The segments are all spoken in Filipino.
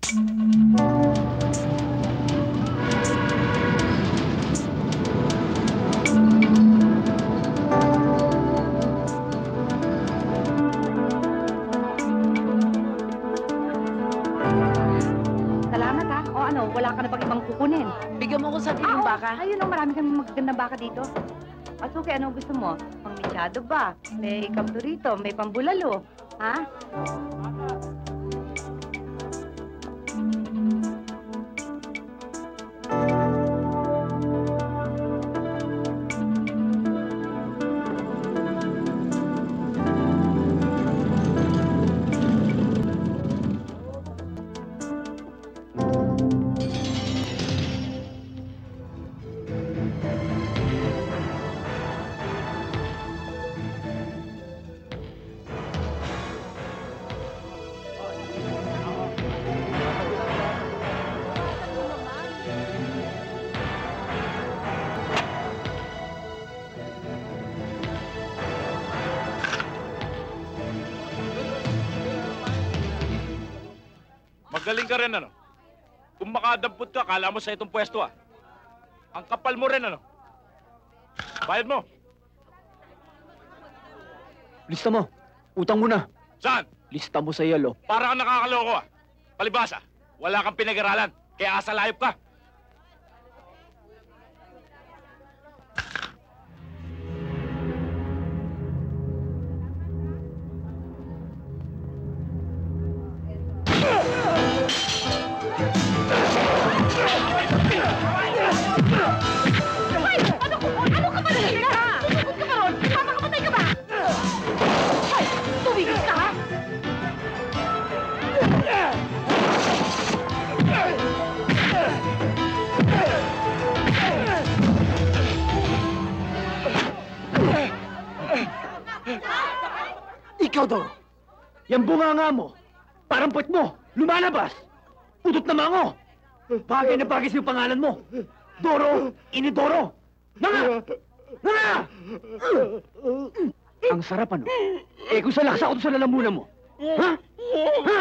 Salamat ha. O ano, wala ka na bang ibang kukunin? Bigyan mo ko sa tiling baka. Ayun o, marami kami magagandang baka dito. Asuki, ano gusto mo? Pangmisyado ba? May kamturito, may pambulalo. Ha? Magaling ka rin, ano? Kung makadampot ka, kala mo sa itong pwesto, ah. Ang kapal mo rin, ano? Bayad mo. Lista mo. Utang mo na. Saan? Lista mo sa yelo. Para kang nakakaloko, ah. Palibasa, wala kang pinag-aralan, kaya asalayop ka. Ikaw, Doro. Yan bunganga mo. Parang puwet mo. Lumalabas. Putot na mango. Bagay na bagay sa'yo pangalan mo. Doro, Inidoro. Nanga! Nanga! Ang sarap, ano? Eh, kung sa laksa ko sa lalamunan mo. Ha? Ha?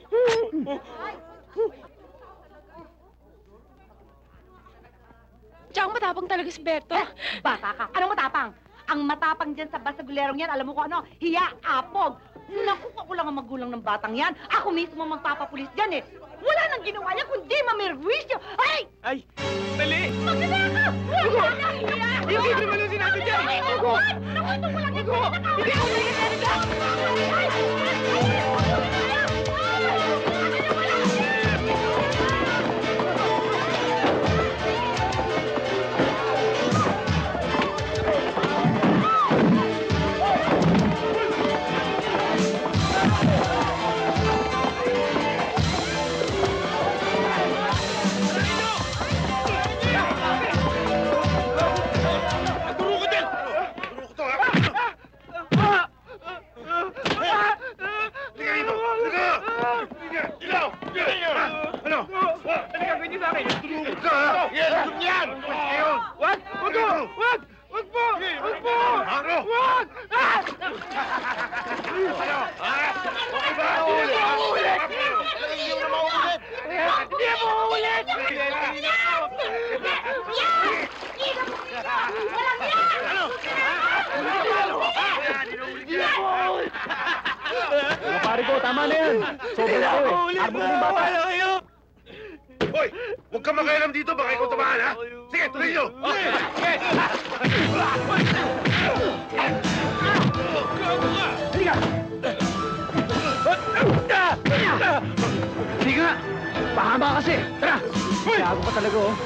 Tsaka matapang talaga si Berto. Bata ka. Anong matapang? Ang matapang dyan sa basagulerong yan, alam mo ko ano? Hiya, apog. Naku, ako lang ang magulang ng batang yan. Ako mismo magpapapulis dyan eh. Wala nang ginawa niya kundi mamirwisyo. Ay! Ay! Dali! Magdala ka! Wala na! Hiya! Hindi naman yung sinabi dyan! Naku, naku, wala nang ginawa. Hindi ako nang Pare ko, tama na yan. Sobrang ako eh. Arbok ng bata. Hoy! Huwag ka makialam dito, baka ikaw tamaan, ha? Sige, tuloy nyo! Halika! Hindi nga! Pahama kasi! Tara! Gago ka talaga, oh.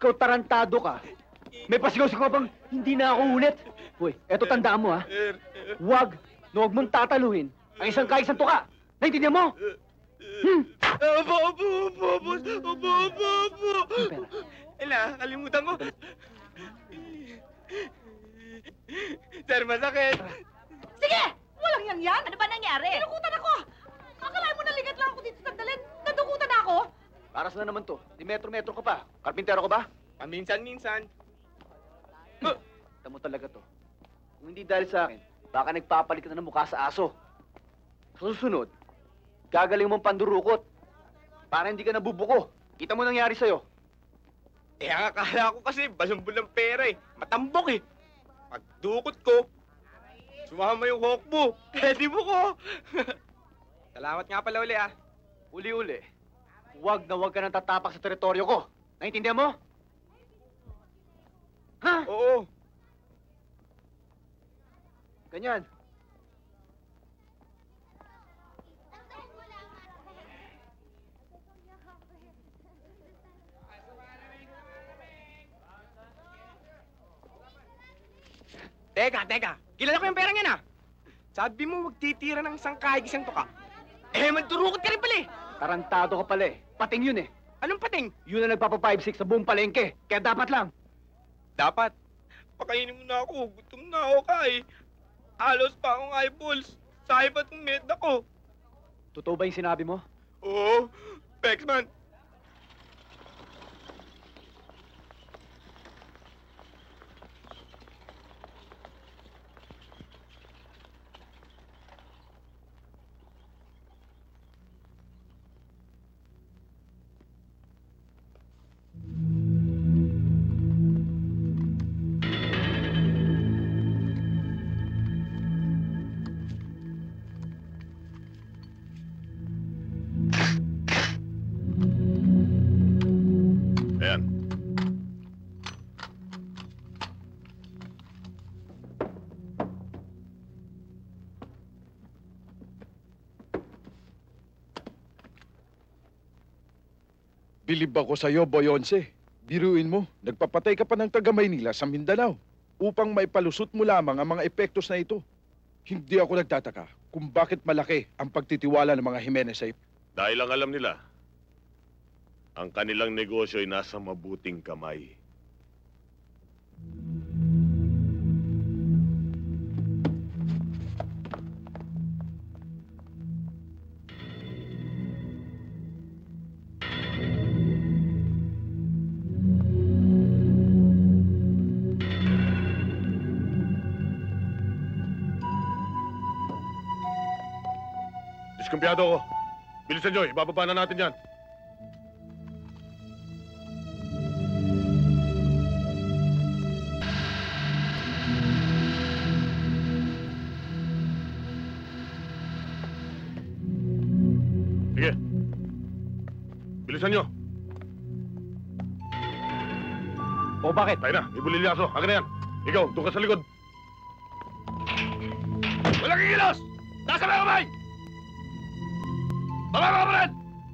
ikaw tarantado ka, may pasigaw-sigaw bang hindi na ako ulit? Hoy, eto tandaan mo ha. Huwag mong tataluhin ang isang kaisang tuka. Naintindihan mo? Opo. Yung pera. Ila, kalimutan ko. Sir, masakit. Sige! Walang yan! Ano ba nangyari? Nadukutan ako! Akalain mo naligat lang ako dito sa sandalin. Nadukutan ako! Para saan naman to? Di metro-metro ka pa. Karpintero ka ba? Paminsan-minsan. Tamo talaga to. Kung hindi dahil sa akin, baka nagpapalit ka na ng mukha sa aso. Sa susunod, gagaling mong pandurukot. Para hindi ka nabubuko. Kita mo nangyari sa'yo. Eh, ang akala ko kasi balumbol ng pera eh. Matambok eh. Pagdukot ko, sumama yung hawk mo. Eh, di mo ko. Salamat nga pala uli ah. Uli-uli, huwag na huwag ka nang tatapak sa teritoryo ko. Naintindihan mo? Ha? Oo. Ganyan. Teka. Kilala ko yung perang yan ah. Sabi mo magtitira ng isang kahig isang tuka. Eh, magturukot ka rin pala eh. Tarantado ka pala eh. Pating yun eh. Anong pating? Yun ang nagpapa-5-6 sa buong palengke. Kaya dapat lang. Dapat. Pakainin mo na ako. Gutom na ako kay. Halos pa akong eyeballs. Sahi pa itong med ako. Totoo ba yung sinabi mo? Oo. Pexman. Ayan. Bilib ako sa'yo, Boy Once. Biruin mo, nagpapatay ka pa ng taga Maynila sa Mindanao upang maipalusot mo lamang ang mga epektos na ito. Hindi ako nagtataka kung bakit malaki ang pagtitiwala ng mga Jimenez sa iyo. Dahil ang alam nila, ang kanilang negosyo ay nasa mabuting kamay. Diskumpiyado ako. Bilisan nyo, ibababa na natin yan. Sige. Bilisan nyo. O bakit? Tayo na, may bulilyaso. Akin na yan. Ikaw, doon ka sa likod. Walang kikilos! Nasa mga kamay! Baba mga kapalit!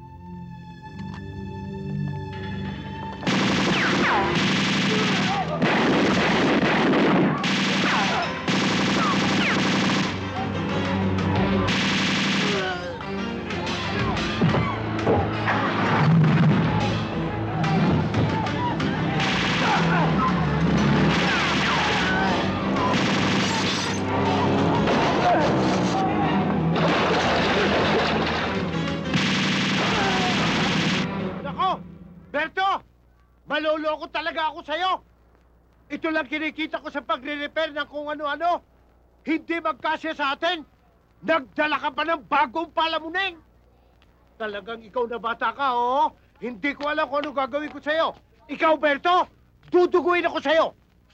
Berto! Maloloko talaga ako sa'yo! Ito lang kinikita ko sa pagre-repair ng kung ano-ano. Hindi magkasya sa atin. Nagdala ka pa ng bagong palamunin. Talagang ikaw na bata ka, oo? Hindi ko alam kung ano gagawin ko sa'yo. Ikaw, Berto, duduguin ako sa'yo.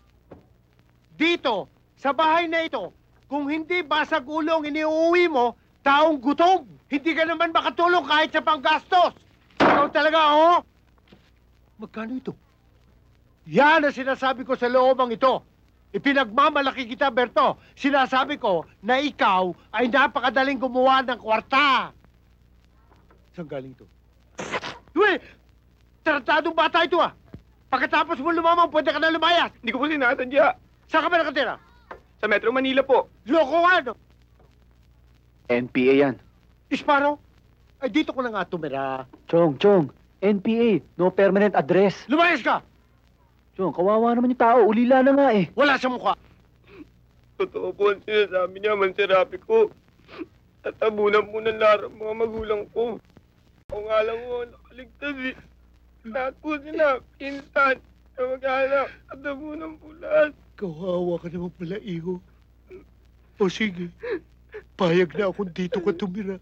Dito, sa bahay na ito, kung hindi basag ulo ang iniuwi mo, taong gutom. Hindi ka naman makatulong kahit sa panggastos. Ikaw talaga, oo? Magkano ito? Yan ang sinasabi ko sa loobang ito. Ipinagmamalaki kita, Berto. Sinasabi ko na ikaw ay napakadaling gumawa ng kwarta. Saan galing ito? Uy! Tratadong bata ito, ah! Pagkatapos mo lumamang, pwede ka na lumayas. Hindi ko po sinasadya. Saan ka ba nakatira? Sa Metro Manila po. Loko ka, no? NPA yan. Isparo? Ay, dito ko na nga tumira. Chong, NPA, no permanent address. Lumayas ka! Chong, kawawa naman yung tao. Ulila na nga eh. Wala sa mukha. Totoo po ang sinasabi niya, mansirapi ko. Tatabunan po ng lahat ang mga magulang ko. Ako nga lang po, nakaligtas eh. Lahat po sila, pinsan, kamag-anak, tatabunan po lahat. Kawawa ka naman pala, iho. O sige, payag na akong dito ka tumira.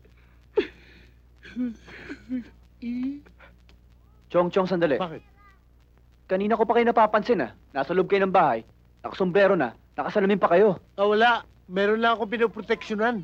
Chong, sandali. Bakit? Kanina ko pa kayo napapansin Nasa loob kayo ng bahay. Nakasombrero na. Nakasalamin pa kayo. Ah, wala. Meron lang akong pinoproteksyonan.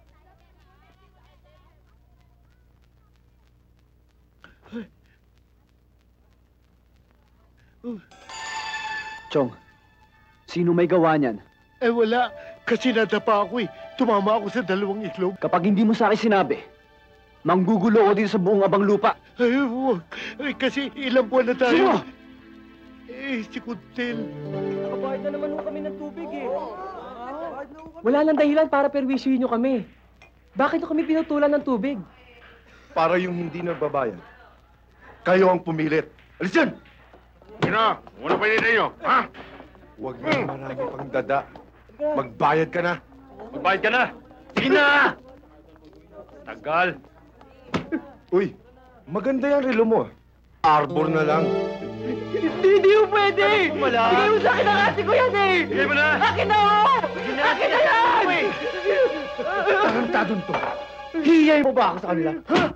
Chong, sino may gawa niyan? Eh, wala. Kasi nadapa ako eh. Tumama ako sa dalawang iklog. Kapag hindi mo sa akin sinabi, manggugulo ko dito sa buong abang lupa. Ay, huwag. Ay, kasi ilang buwan na tayo. Sino? Si Kuntel. Nakabayad na naman kami ng tubig eh. Wala nang dahilan para perwisyohin nyo kami. Bakit nyo kami pinutulan ng tubig? Para yung hindi nagbabayad. Kayo ang pumilit. Alis dyan! Sino? Muna pa ninyo, ha? Huwag na marami pang dada. Magbayad ka na. Magbayad ka na! Sige na! Tagal! Uy, maganda yung relo mo. Arbor na lang. Hindi mo pwede! Bigay mo sa akin ang ate ko yan eh! Bigay mo na! Akin na ho! Akin na yan! Tarantadon to. Hiyay mo ba ako sa kanila?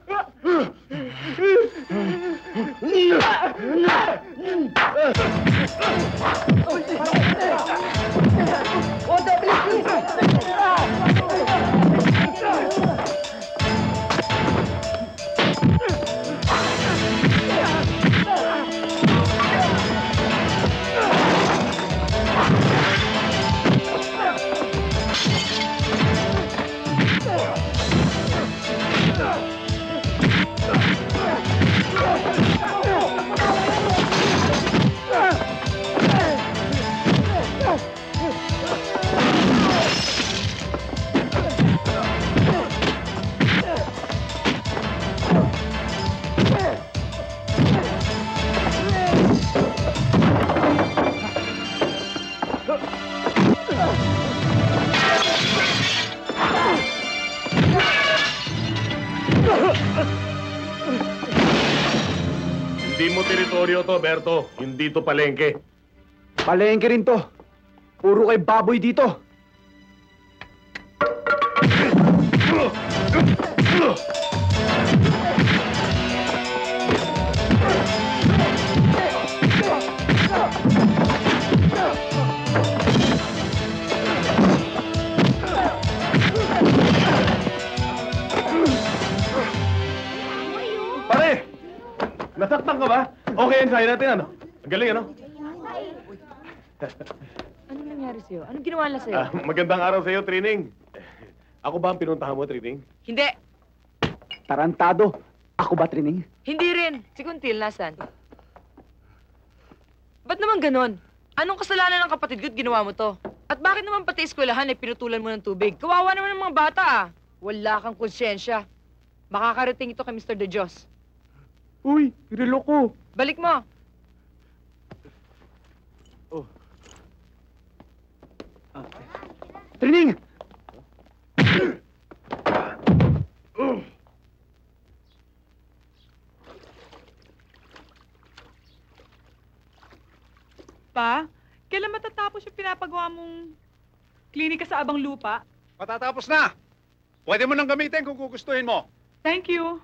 Hindi mo teritoryo to, Berto. Hindi to palengke. Palengke rin to. Puro kay baboy dito. Pare! Nasaktan ka ba? Okay, ensayo natin, ano? Ang galing, ano? Anong nangyari sa'yo? Anong ginawa nila sa'yo? Magandang araw sa iyo, Trining. Ako ba ang pinuntahan mo, Trining? Hindi. Tarantado. Ako ba, Trining? Hindi rin. Si Kuntil, nasan? Ba't naman ganon? Anong kasalanan ng kapatid ko't ginawa mo to? At bakit naman pati eskwelahan ay pinutulan mo ng tubig? Kawawa naman ng mga bata Wala kang konsyensya. Makakarating ito kay Mr. De Dios. Uy, relo ko. Balik mo. Trining! Pa, kailan matatapos yung pinapagawa mong klinika sa Abang Lupa? Matatapos na! Pwede mo nang gamitin kung gugustuhin mo. Thank you.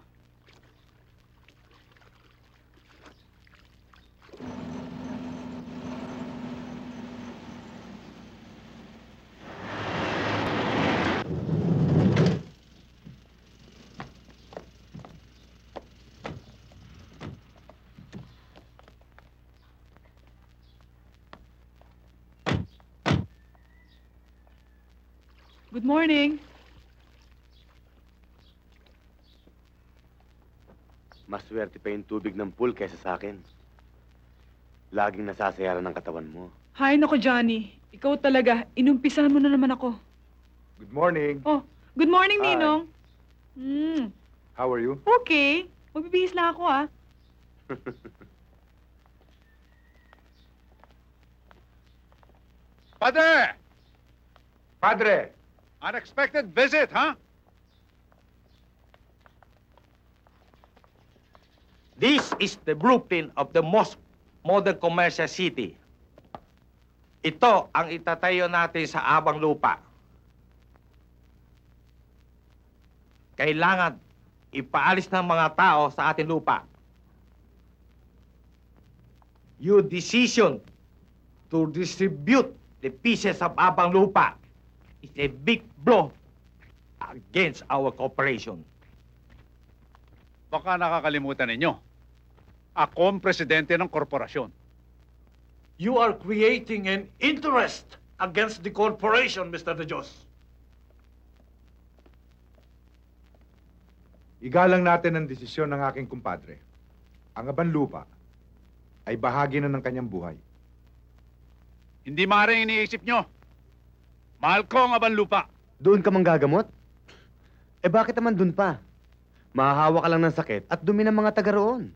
Good morning. Mas swerte pa yung tubig ng pool kaysa sa akin. Laging nasasayaran ng katawan mo. Hay nako, Johnny. Ikaw talaga. Inumpisahan mo na naman ako. Good morning. Oh, good morning, Hi. Ninong. How are you? Okay. Magbibihis lang ako, ah. Padre! Padre! Unexpected visit, huh? This is the blueprint of the most modern commercial city. Ito ang itatayo natin sa abang lupa. Kailangan ipaalis ng mga tao sa ating lupa. Your decision to distribute the pieces of abang lupa is a big blow against our cooperation. Baka nakakalimutan ninyo. Ako ang presidente ng korporasyon. You are creating an interest against the corporation, Mr. De Jos. Igalang natin ang desisyon ng aking kumpadre. Ang Abanlupa ay bahagi na ng kanyang buhay. Hindi maaaring iniisip nyo. Mahal ko ang Abanlupa. Doon ka manggagamot? Eh bakit naman doon pa? Mahahawa ka lang ng sakit at dumi ng mga taga roon.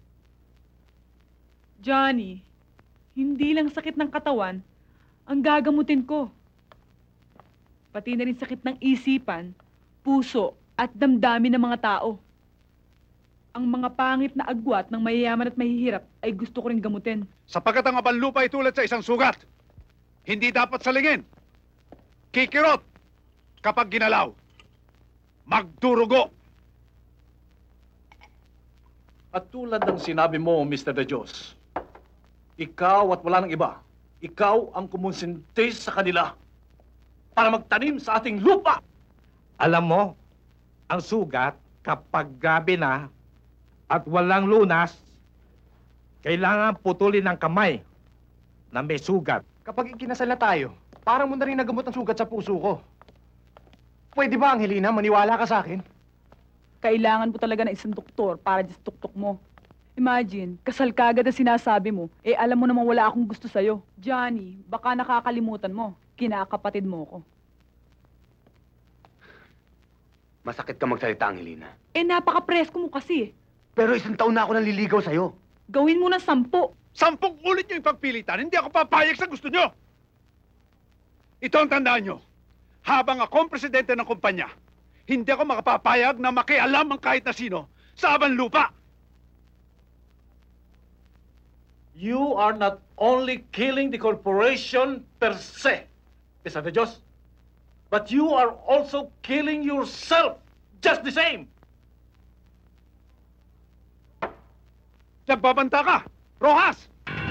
Johnny, hindi lang sakit ng katawan ang gagamutin ko. Pati na rin sakit ng isipan, puso, at damdamin ng mga tao. Ang mga pangit na agwat ng mayayaman at mahihirap ay gusto ko rin gamutin. Sapagkat ang Abanlupa ay tulad sa isang sugat. Hindi dapat salingin. Kikirot kapag ginalaw. Magdurugo. At tulad ng sinabi mo, Mr. De Jos, ikaw at wala nang iba, ikaw ang kumonsinti sa kanila para magtanim sa ating lupa. Alam mo, ang sugat, kapag grabe na at walang lunas, kailangan putulin ng kamay na may sugat. Kapag ikinasal na tayo, parang mo na rin nagamot ang sugat sa puso ko. Pwede ba, Angelina, maniwala ka sa akin? Kailangan mo talaga ng isang doktor para sa tuktok mo. Imagine, kasal ka agad ang sinasabi mo, eh alam mo namang wala akong gusto sa'yo. Johnny, baka nakakalimutan mo, kinakapatid mo ko. Masakit ka magsalita, Angelina. Eh napaka-presko mo kasi. Pero 1 taon na ako naliligaw sa'yo. Gawin mo ng 10. 10 ulit nyo ipagpilitan. Hindi ako papayag sa gusto nyo. Ito ang tandaan nyo. Habang ako ang presidente ng kumpanya, hindi ako makapapayag na makialam ang kahit na sino sa Abanlupa. You are not only killing the corporation per se, Mr. De Jos, but you are also killing yourself just the same. Nagbabanta ka! Rojas!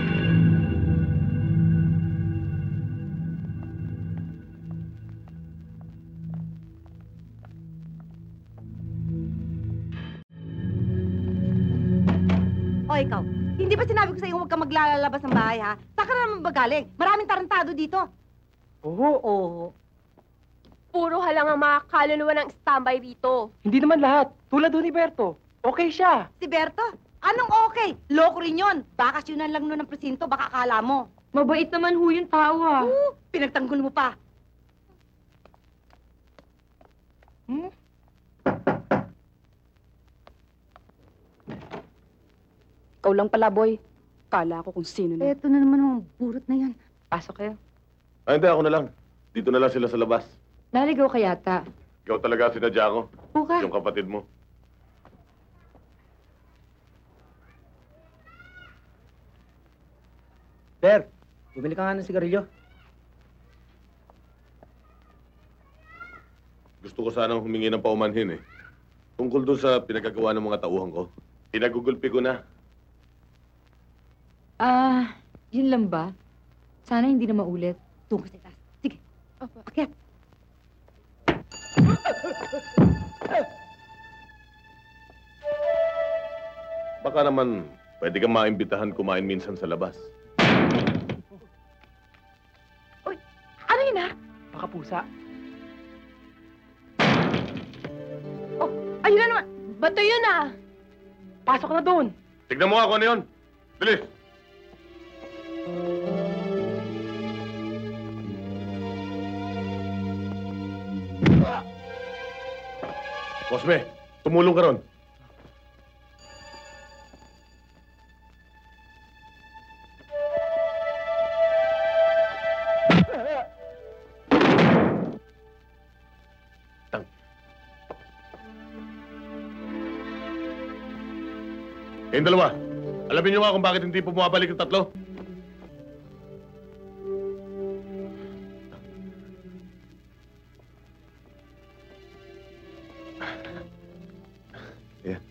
O ikaw, hindi ba sinabi ko sa iyo huwag ka maglalabas ng bahay, ha? Saan ka naman ba galing? Maraming tarantado dito. Oo. Puro halang ang mga kaluluwa ng standby rito. Hindi naman lahat. Tulad doon ni Berto. Okay siya. Si Berto? Anong okay? Loko rin yun. Bakasyonan lang nun ng presinto, baka akala mo. Mabait naman ho yung tao, ah. Pinagtanggol mo pa. Ikaw lang pala, boy. Kala ko kung sino na. Eto na naman ang burot na yan. Pasok kayo. Ay, hindi. Ako na lang. Dito na lang sila sa labas. Naligaw ka yata. Ikaw talaga sinadya ko. Buka. Yung kapatid mo. Ber, bumili ka nga ng sigarilyo. Gusto ko sanang humingi ng paumanhin eh. Tungkol doon sa pinagagawa ng mga tauhan ko. Pinagugulpi ko na. Yun lang ba? Sana hindi na maulit. Tungo sa taas. Sige. Akyat. Baka naman, pwede kang maimbitahan kumain minsan sa labas. Ano yun, ha? Baka pusa. Ayun na naman. Bato yun, ah. Pasok na doon. Tignan mo nga kung ano yun. Bilis! Cosme, tumulong ka ron. Kayong dalawa, alamin niyo nga kung bakit hindi po bumabalik yung tatlo? Ayan.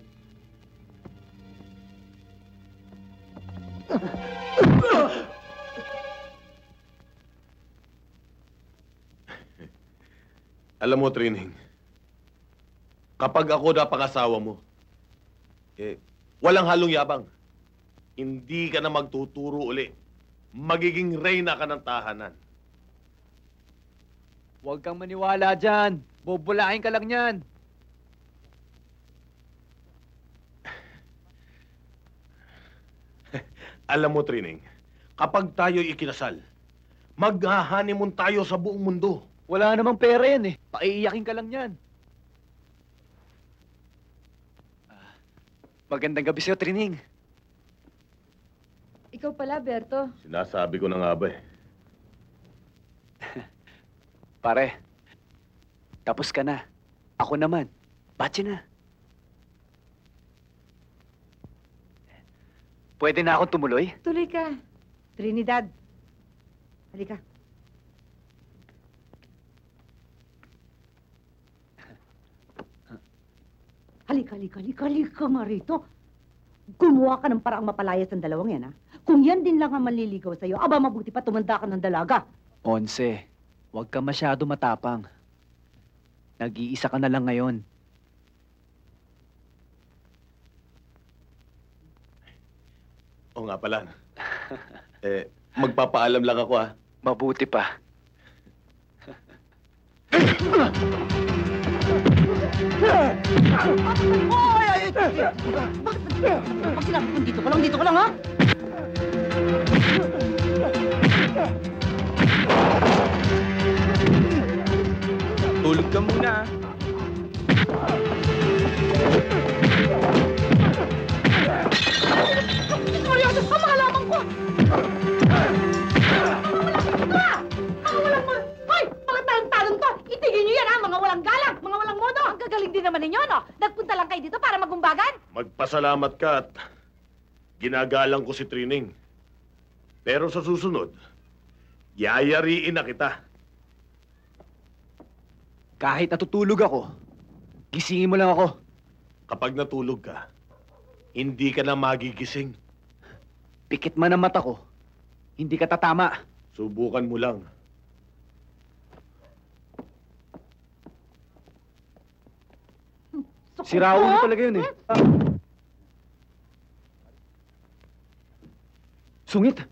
Alam mo, Trining, kapag ako napakasawa mo, walang halong yabang. Hindi ka na magtuturo uli. Magiging reyna ka ng tahanan. Huwag kang maniwala dyan. Bobolain ka lang yan. Alam mo, Trining, kapag tayo'y ikinasal, mag-honeymoon tayo sa buong mundo. Wala namang pera yan eh. Paiiyakin ka lang yan. Magandang gabi sa'yo, Trining. Ikaw pala, Berto. Sinasabi ko na nga ba eh. Pare, tapos ka na. Ako naman. Batsi na. Pwede na akong tumuloy? Tuloy ka. Trinidad. Halika. Halika nga rito. Gumawa ka ng paraang mapalayas ng dalawang yan, ha? Kung yan din lang ang manliligaw sa'yo, aba mabuti pa tumanda ka ng dalaga. 11, huwag ka masyado matapang. Nag-iisa ka na lang ngayon. Oo nga pala. Magpapaalam lang ako, ha? Mabuti pa. Bakit sinabi ko dito ka lang, ha? Tulog ka muna. Seryoso, ang mga lamang ko! Hoy! Mga talong-talong to! Itigil niyo yan, ha? Mga walang galang! Mga walang modo! Ang gagaling din naman ninyo, no? Nagpunta lang kayo dito para magumbagan? Magpasalamat ka at ginagalang ko si Trining. Pero sa susunod, yayariin na kita. Kahit natutulog ako, gisingin mo lang ako. Kapag natulog ka, hindi ka na magigising. Pikit man ang mata ko, hindi ka tatama. Subukan mo lang. Si Raul talaga yun eh. Sungit.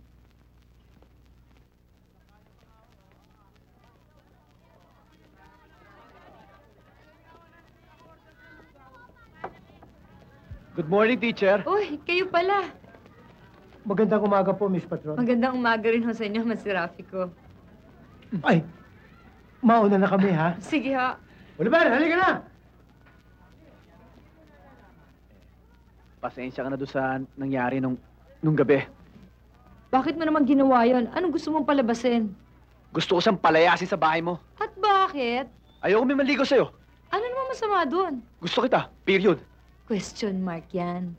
Good morning, teacher. Uy, kayo pala. Magandang umaga po, Miss Patron. Magandang umaga rin ho sa inyo, Mas Rafico. Ay, mauna na kami, ha? Sige ha. Oliver, halika na! Pasensya ka na doon sa nangyari nung gabi. Bakit mo naman ginawa yun? Anong gusto mong palabasin? Gusto ko siyang palayasin sa bahay mo. At bakit? Ayoko may manligaw sa'yo. Ano naman masama doon? Gusto kita, period. Question mark yan.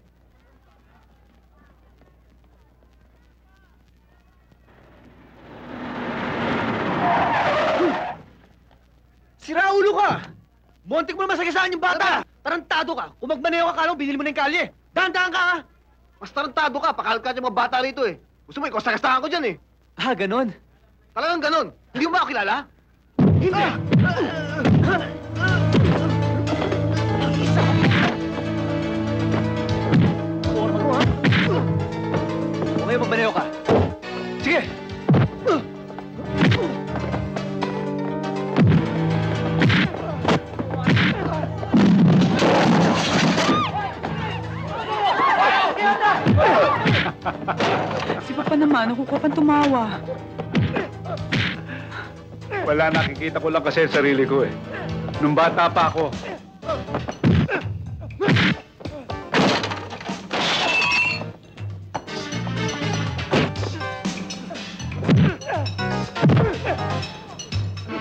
Sira ulo ka! Montik mo naman sagasaan yung bata! Tarantado ka! Kung magmaneho ka, kala mo, binili mo na yung kalye! Dahan-dahan ka, ha! Mas tarantado ka, pakalkat yung mga bata rito eh. Gusto mo, ikaw sagasaan ko dyan eh. Ah, ganon? Talagang ganon. Hindi mo ba ako kilala? Hindi! Okay, magmaneho ka. Sige! Si Papa naman, ako ka pang tumawa. Wala, nakikita ko lang kasi ang sarili ko eh. Nung bata pa ako,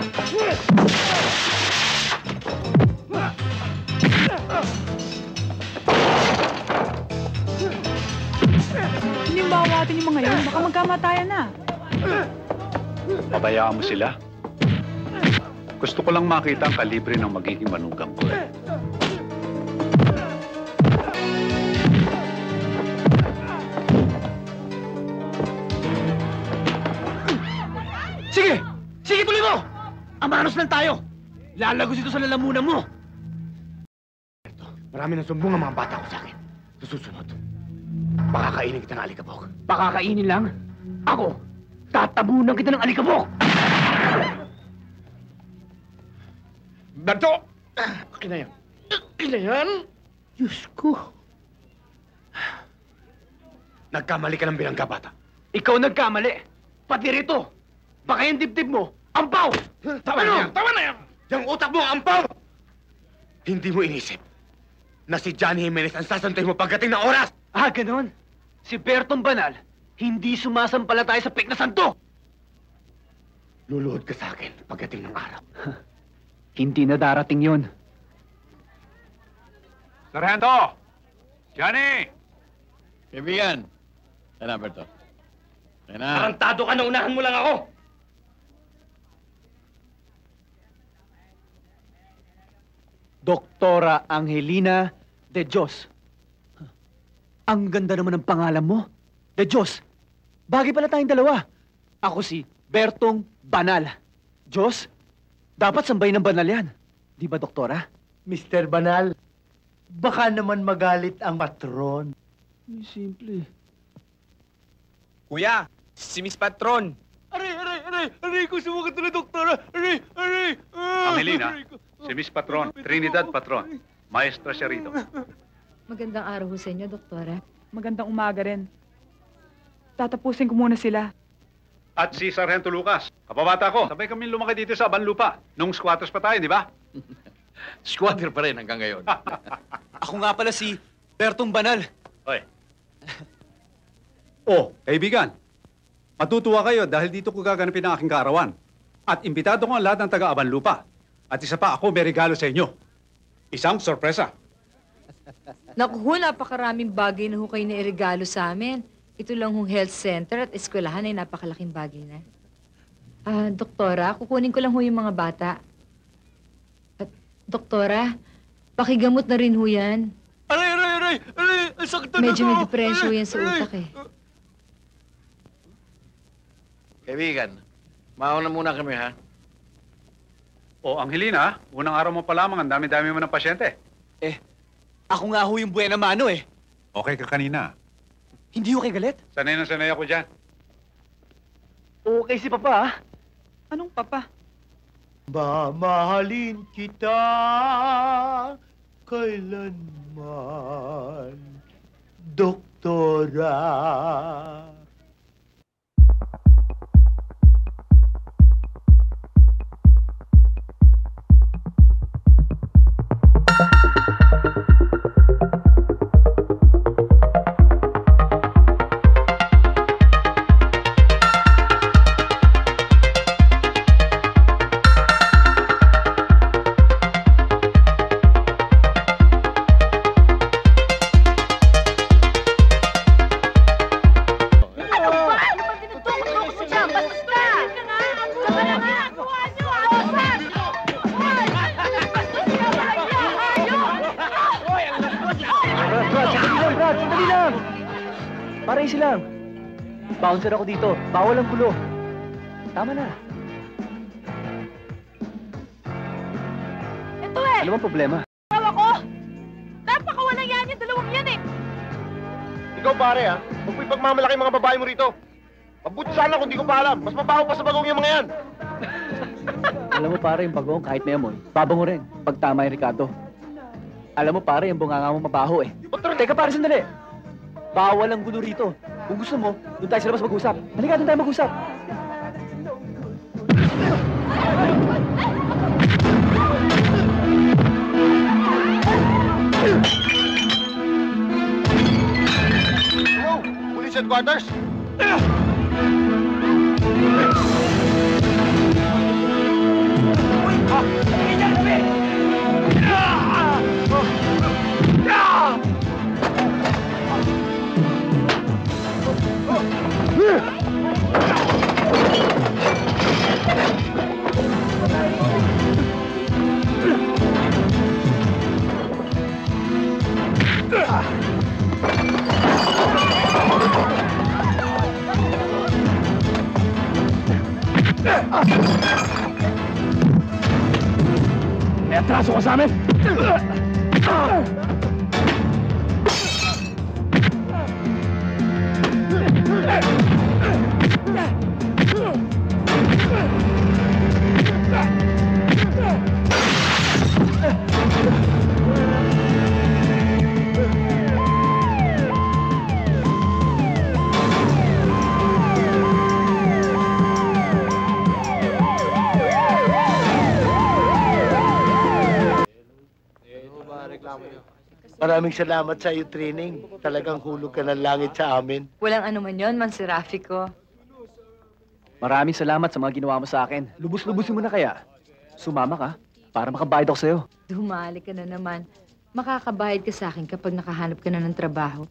Hindi ba awatin yung mga yun? Baka magkamatayan na. Pabayaan mo sila. Gusto ko lang makita ang kalibre ng magiging manugang ko. Sige! Sige, tuloy mo! Amanos lang tayo! Lalagos ito sa lalamunan mo! Marami ng sumbong ang mga bata ko sa akin. Sa susunod, pakakainin kita ng alikabok. Pakakainin lang? Ako, tatabunan kita ng alikabok! Berto! Akin na yan. Akin na yan? Diyos ko. Nagkamali ka ng bilangga, bata. Ikaw nagkamali. Pati rito. Baka yung dibdib mo, ampaw! Tama na yan! Tama na yan! Yung utak mo, ampaw! Hindi mo inisip na si Johnny Jimenez ang sasantuhin mo pagdating ng oras! Ah, ganon? Si Bertong Banal, hindi sumasampalataya sa pek na santo! Luluhod ka sa akin pagdating ng araw. Hindi na darating yun. Sargento! Johnny! Kaibigan. Yan na, Berto. Yan na. Tarantado ka na, unahan mo lang ako! Doktora Angelina de Dios. Ang ganda naman ng pangalan mo. De Dios. Bagay pala tayong dalawa. Ako si Bertong Banal. Diyos, dapat sambay ng banal yan. Di ba, doktora? Mr. Banal, baka naman magalit ang matron. Simple. Kuya, si Miss Patron. Aray ko, sumagat na doktora. Aray. Angelina, si Miss Patron, Trinidad Patron. Maestra siya rito. Magandang araw ho sa inyo, doktora. Magandang umaga rin. Tatapusin ko muna sila. At si Sargento Lucas, kapabata ko. Sabay kami lumaki dito sa Banlupa. Nung squatters pa tayo, di ba? Squatter pa rin hanggang ngayon. Ako nga pala si Bertong Banal. Oy. Oh, kaibigan. Matutuwa kayo dahil dito ko gaganapin ang aking kaarawan. At imbitado ko ang lahat ng taga-Abanlupa. At isa pa, ako may regalo sa inyo. Isang sorpresa. Naku, napakaraming bagay na ho kayo na irigalo sa amin. Ito lang hong health center at eskwelahan ay napakalaking bagay na. Doktora, kukunin ko lang ho yung mga bata. At, doktora, pakigamot na rin ho yan. Aray! Sakit na Medyo may depresyo yan sa utak eh. Kaibigan, mauna muna kami, ha? O, Angelina, unang araw mo pa lamang, ang dami-dami mo ng pasyente. Ako nga ho yung buena mano eh. Okay ka kanina. Hindi ho kayo galit? Sanay na sanay ako dyan. Okay si Papa, ha? Anong papa? Mamahalin kita kailanman, doktora. Para easy lang. Bouncer ako dito. Bawal ang gulo. Tama na. Ito eh! Ano bang problema? Tawa ko! Napakawalang yan yung dalawang yan eh! Ikaw pare ha, huwag mo ipagmamalaki yung mga babae mo rito. Mabuti sana kung di ko pa alam. Mas mabaho pa sa bagong yung mga yan. Alam mo pare, yung bagong kahit may amoy, babango rin pag tama yung Ricardo. Alam mo pare, yung bunganga mo mabaho eh. Teka pare, sandali. Bawal ang gulo rito. Kung gusto mo, doon tayo sa labas mag-usap. Halika, doon tayo mag-usap. Hello, police headquarters. May atraso ka sa amin? Maraming salamat sa iyo, Training. Talagang hulog ka ng langit sa amin. Walang anuman yon, Mansirafi ko. Maraming salamat sa mga ginawa mo sa akin. Lubos-lubusin mo na kaya. Sumama ka para makabayad ako sa'yo. Dumali ka na naman. Makakabayad ka sa akin kapag nakahanap ka na ng trabaho.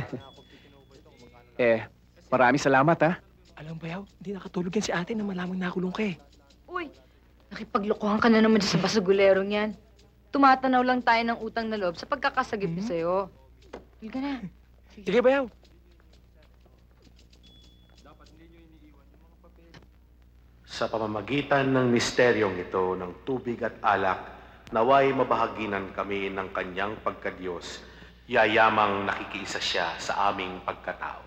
Maraming salamat, ha? Alam mo, Bayaw, hindi nakatulog yan si ate na malamang nakulong ka eh. Uy, nakipaglokohan ka na naman dyan sa basagulerong yan. Tumatanaw lang tayo ng utang na loob sa pagkakasagip niya sa'yo. Hilga na. Sige, Bayaw. Sa pamamagitan ng misteryong ito ng tubig at alak, naway mabahaginan kami ng kanyang pagkadiyos, yayamang nakikiisa siya sa aming pagkatao.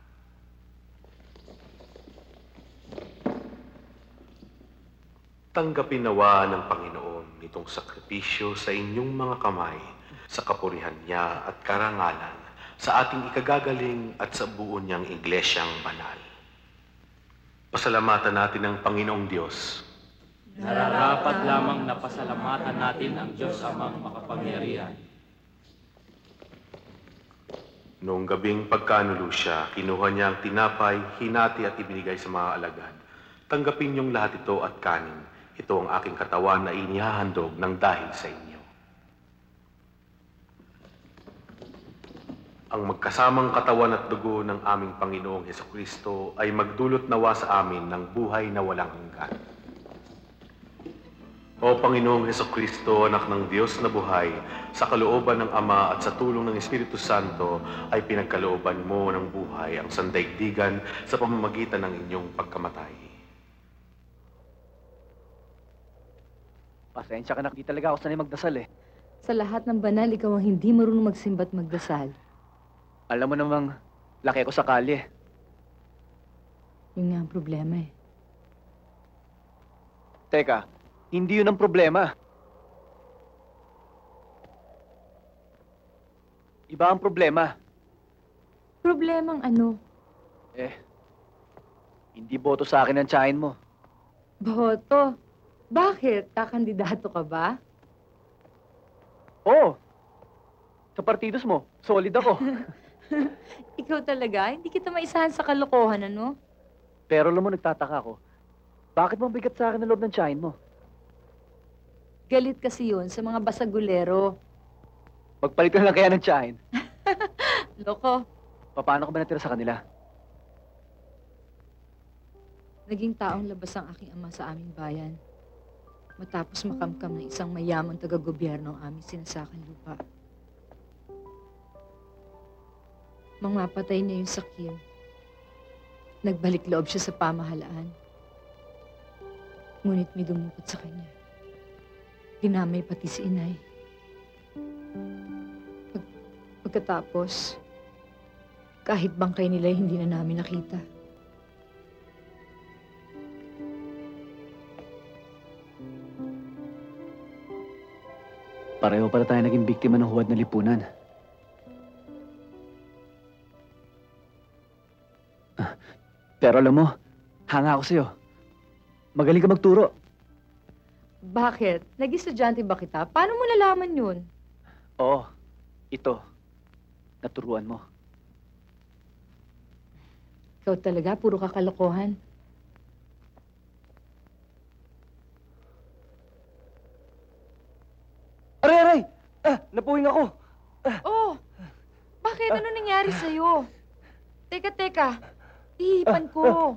Tanggapin nawa ng Panginoon itong sakripisyo sa inyong mga kamay, sa kapurihan niya at karangalan, sa ating ikagagaling at sa buo niyang iglesyang banal. Pasalamatan natin ang Panginoong Diyos. Nararapat lamang na pasalamatan natin ang Diyos amang makapangyarihan. Noong gabing pagkanulo siya, kinuha niya ang tinapay, hinati at ibinigay sa mga alagad. Tanggapin niyong lahat ito at kanin. Ito ang aking katawan na inihahandog ng dahil sa inyo. Ang magkasamang katawan at dugo ng aming Panginoong Hesukristo ay magdulot nawa sa amin ng buhay na walang hanggan. O Panginoong Hesukristo, anak ng Diyos na buhay, sa kalooban ng Ama at sa tulong ng Espiritu Santo ay pinagkalooban mo ng buhay ang sandaigdigan sa pamamagitan ng inyong pagkamatay. Pasensya ka na, di talaga ako sanay magdasal eh. Sa lahat ng banal, ikaw ang hindi marunong magsimba at magdasal. Alam mo namang, laki ako sa kalye. Yun nga ang problema eh. Teka, hindi yun ang problema. Iba ang problema. Problemang ano? Hindi boto sa akin ang tiyahin mo. Boto? Bakit? Kakandidato ka ba? Oo. Sa partidos mo, solid ako. Ikaw talaga? Hindi kita maisahan sa kalokohan, ano? Pero alam mo, nagtataka ako. Bakit mo bigat sa akin ang loob ng tiyahin mo? Galit kasi yun sa mga basagulero. Magpalit ka lang kaya ng tiyahin. Loko. Paano ka ba natira sa kanila? Naging taong labas ang aking ama sa aming bayan. Matapos makamkam ng isang mayamang taga-gobyerno ang aming sinasakang lupa. Mang mapatay niya yung sakim, nagbalik loob siya sa pamahalaan. Ngunit may dumukot sa kanya. Dinamay pati si inay. Pagkatapos, kahit bangkay nila hindi na namin nakita. Pareho pala tayo naging biktima ng huwad na lipunan. Pero alam mo, hanga ako sa'yo. Magaling ka magturo. Bakit? Nag-estudyante ba kita? Paano mo nalaman yun? Oo, ito. Naturuan mo. Ikaw talaga, puro kakalokohan. Aray! Napuwing ako. Oh! Bakit? Ano nangyari sa'yo? Teka. Ihipan ko.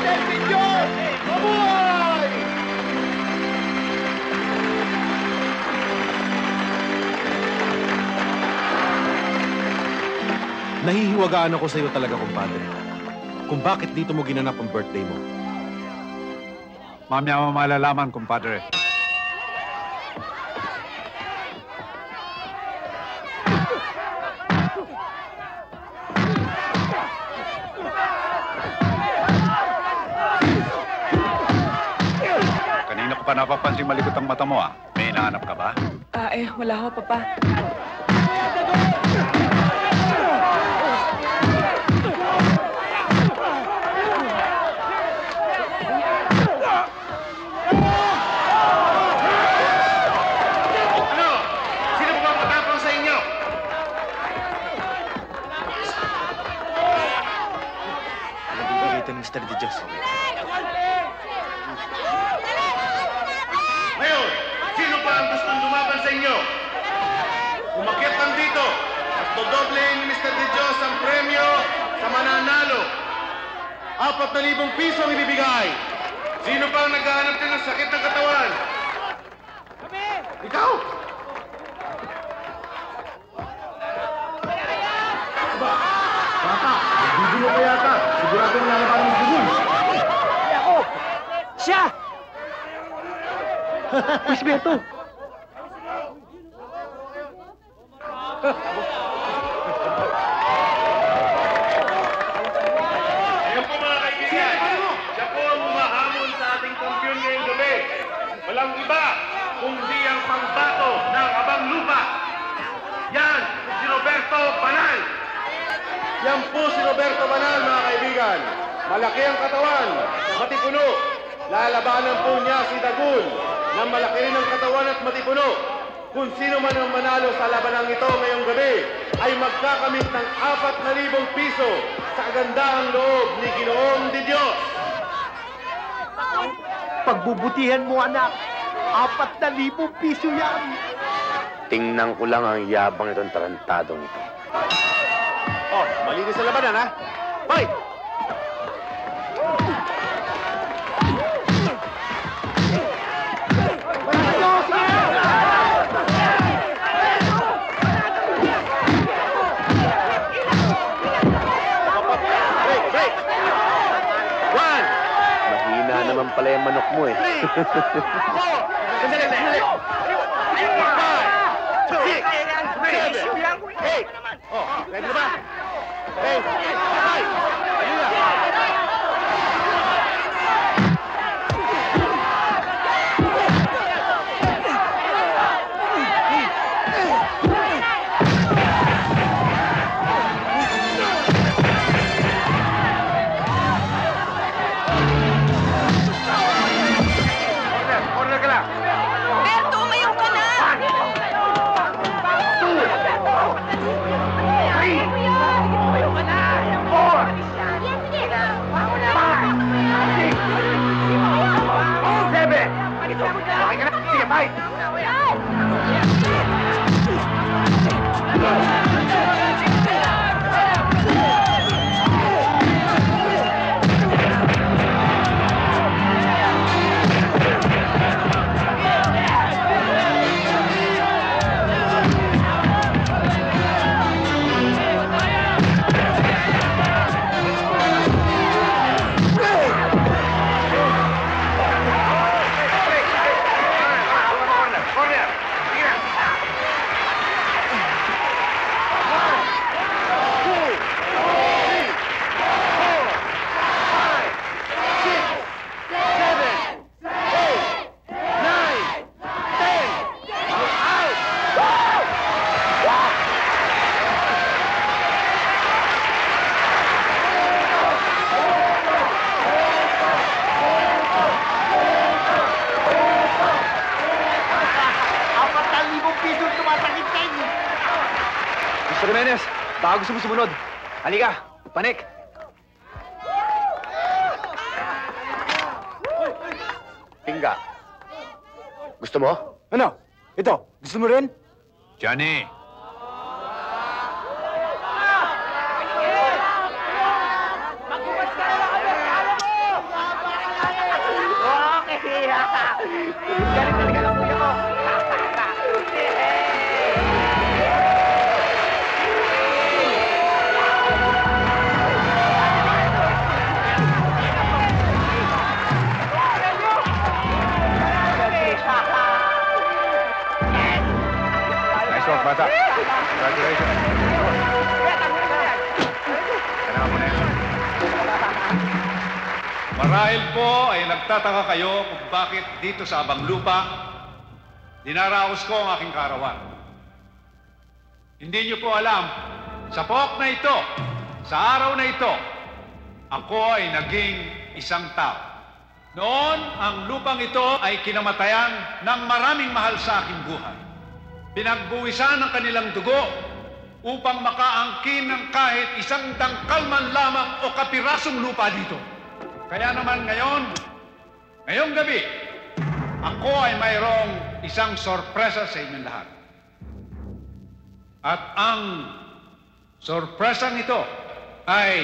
Presidente Diyos! Mabuhay! Nahihiwagaan ako sa iyo talaga, kumpadre. Kung bakit dito mo ginanap ang birthday mo. Mamaya mo malalaman, kumpadre. Kanina ko pa napapansin malikot ang mata mo, ah. May hinahanap ka ba? Wala ho, Papa. Mr. De Dios. Ngayon, sino pa ang gustong lumaban sa inyo? Umakyat lang dito at dodoble ni Mr. De Dios ang premyo sa mananalo. 4,000 piso ang ibibigay. Sino pa ang naghahanap din ng sakit ng katawan? Ikaw! Bata, bibilo ka yata. Sigurado mo lalaban ng dugol. Ako! Siya! Luis Beto! Ayan po mga kaibigan. Siya po ang humahamon sa ating kampiyon ngayong gabi. Walang iba kundi ang pangbato ng Abang Lupa. Yan, si Roberto Banal. Yan po si Roberto Banal, mga kaibigan. Malaki ang katawan, matipuno. Lalabanan po niya si Dagul, na malaki rin ang katawan at matipuno. Kung sino man ang manalo sa labanang ito ngayong gabi, ay magkakamit ng 4,000 piso sa kagandahang loob ni Ginoong De Dios. Pagbubutihan mo, anak. 4,000 piso yan. Tingnan ko lang ang yabang itong tarantadong ito. Oh, malinis sa labanan, ha? Fight! Break! One! Mahina naman pala yung manok mo, eh. 3, 4! Sandali! 5, 6, 7, 8! Oh, ready na ba? Hey! Hey! Order ka lang! Berto, umayaw ka na! 4,000 piso tumatakit kayo. Mr. Jimenez, baka gusto mo sumunod. Halika, panik. Pinga. Gusto mo? Ano? Ito, gusto mo rin? Johnny! Galing talaga ng kuya ko. Nice work, bata. Congratulations. Kailangan mo na yan. Marahil po ay nagtataka kayo kung bakit dito sa Abang Lupa, dinaraos ko ang aking kaarawan. Hindi niyo po alam, sa pook na ito, sa araw na ito, ako ay naging isang tao. Noon, ang lupang ito ay kinamatayan ng maraming mahal sa aking buhay. Pinagbuwisan ng kanilang dugo upang makaangkin ng kahit isang dangkal man lamang o kapirasong lupa dito. Kaya naman ngayong gabi, ako ay mayroong isang sorpresa sa inyong lahat. At ang sorpresang ito ay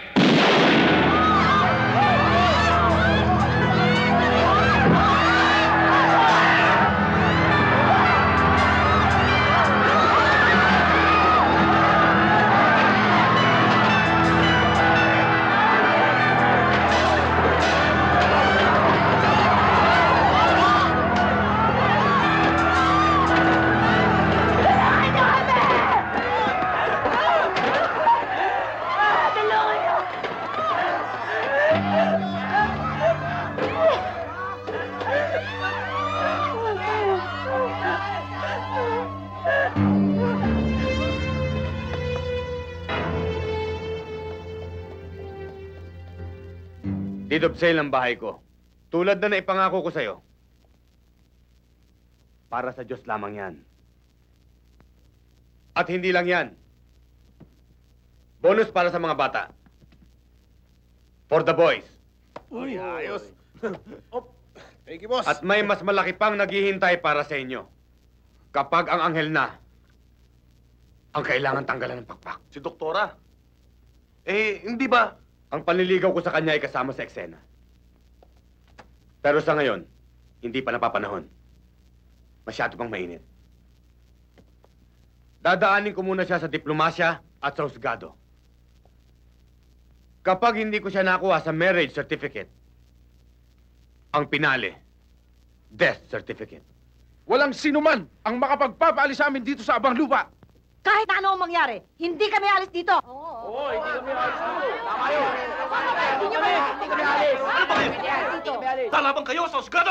Deed of sale ang bahay ko. Tulad na naipangako ko sa'yo. Para sa Diyos lamang yan. At hindi lang yan. Bonus para sa mga bata. For the boys. Uy, ayos. Thank you, boss. At may mas malaki pang naghihintay para sa inyo. Kapag ang anghel na, ang kailangan tanggalan ng pakpak. Si Doktora. Hindi ba? Ang panliligaw ko sa kanya ay kasama sa eksena. Pero sa ngayon, hindi pa napapanahon. Masyado pang mainit. Dadaanin ko muna siya sa diplomasya at sa husgado. Kapag hindi ko siya nakuha sa marriage certificate, ang pinali, death certificate. Walang sinuman ang makapagpapaalis sa amin dito sa Abang Lupa. Kahit na ano ang mangyari, hindi kami alis dito. Oo, hindi kami alis dito. Tama yun. Hindi kami alis. Ano ba kayo? Lalaban kayo sa husgado?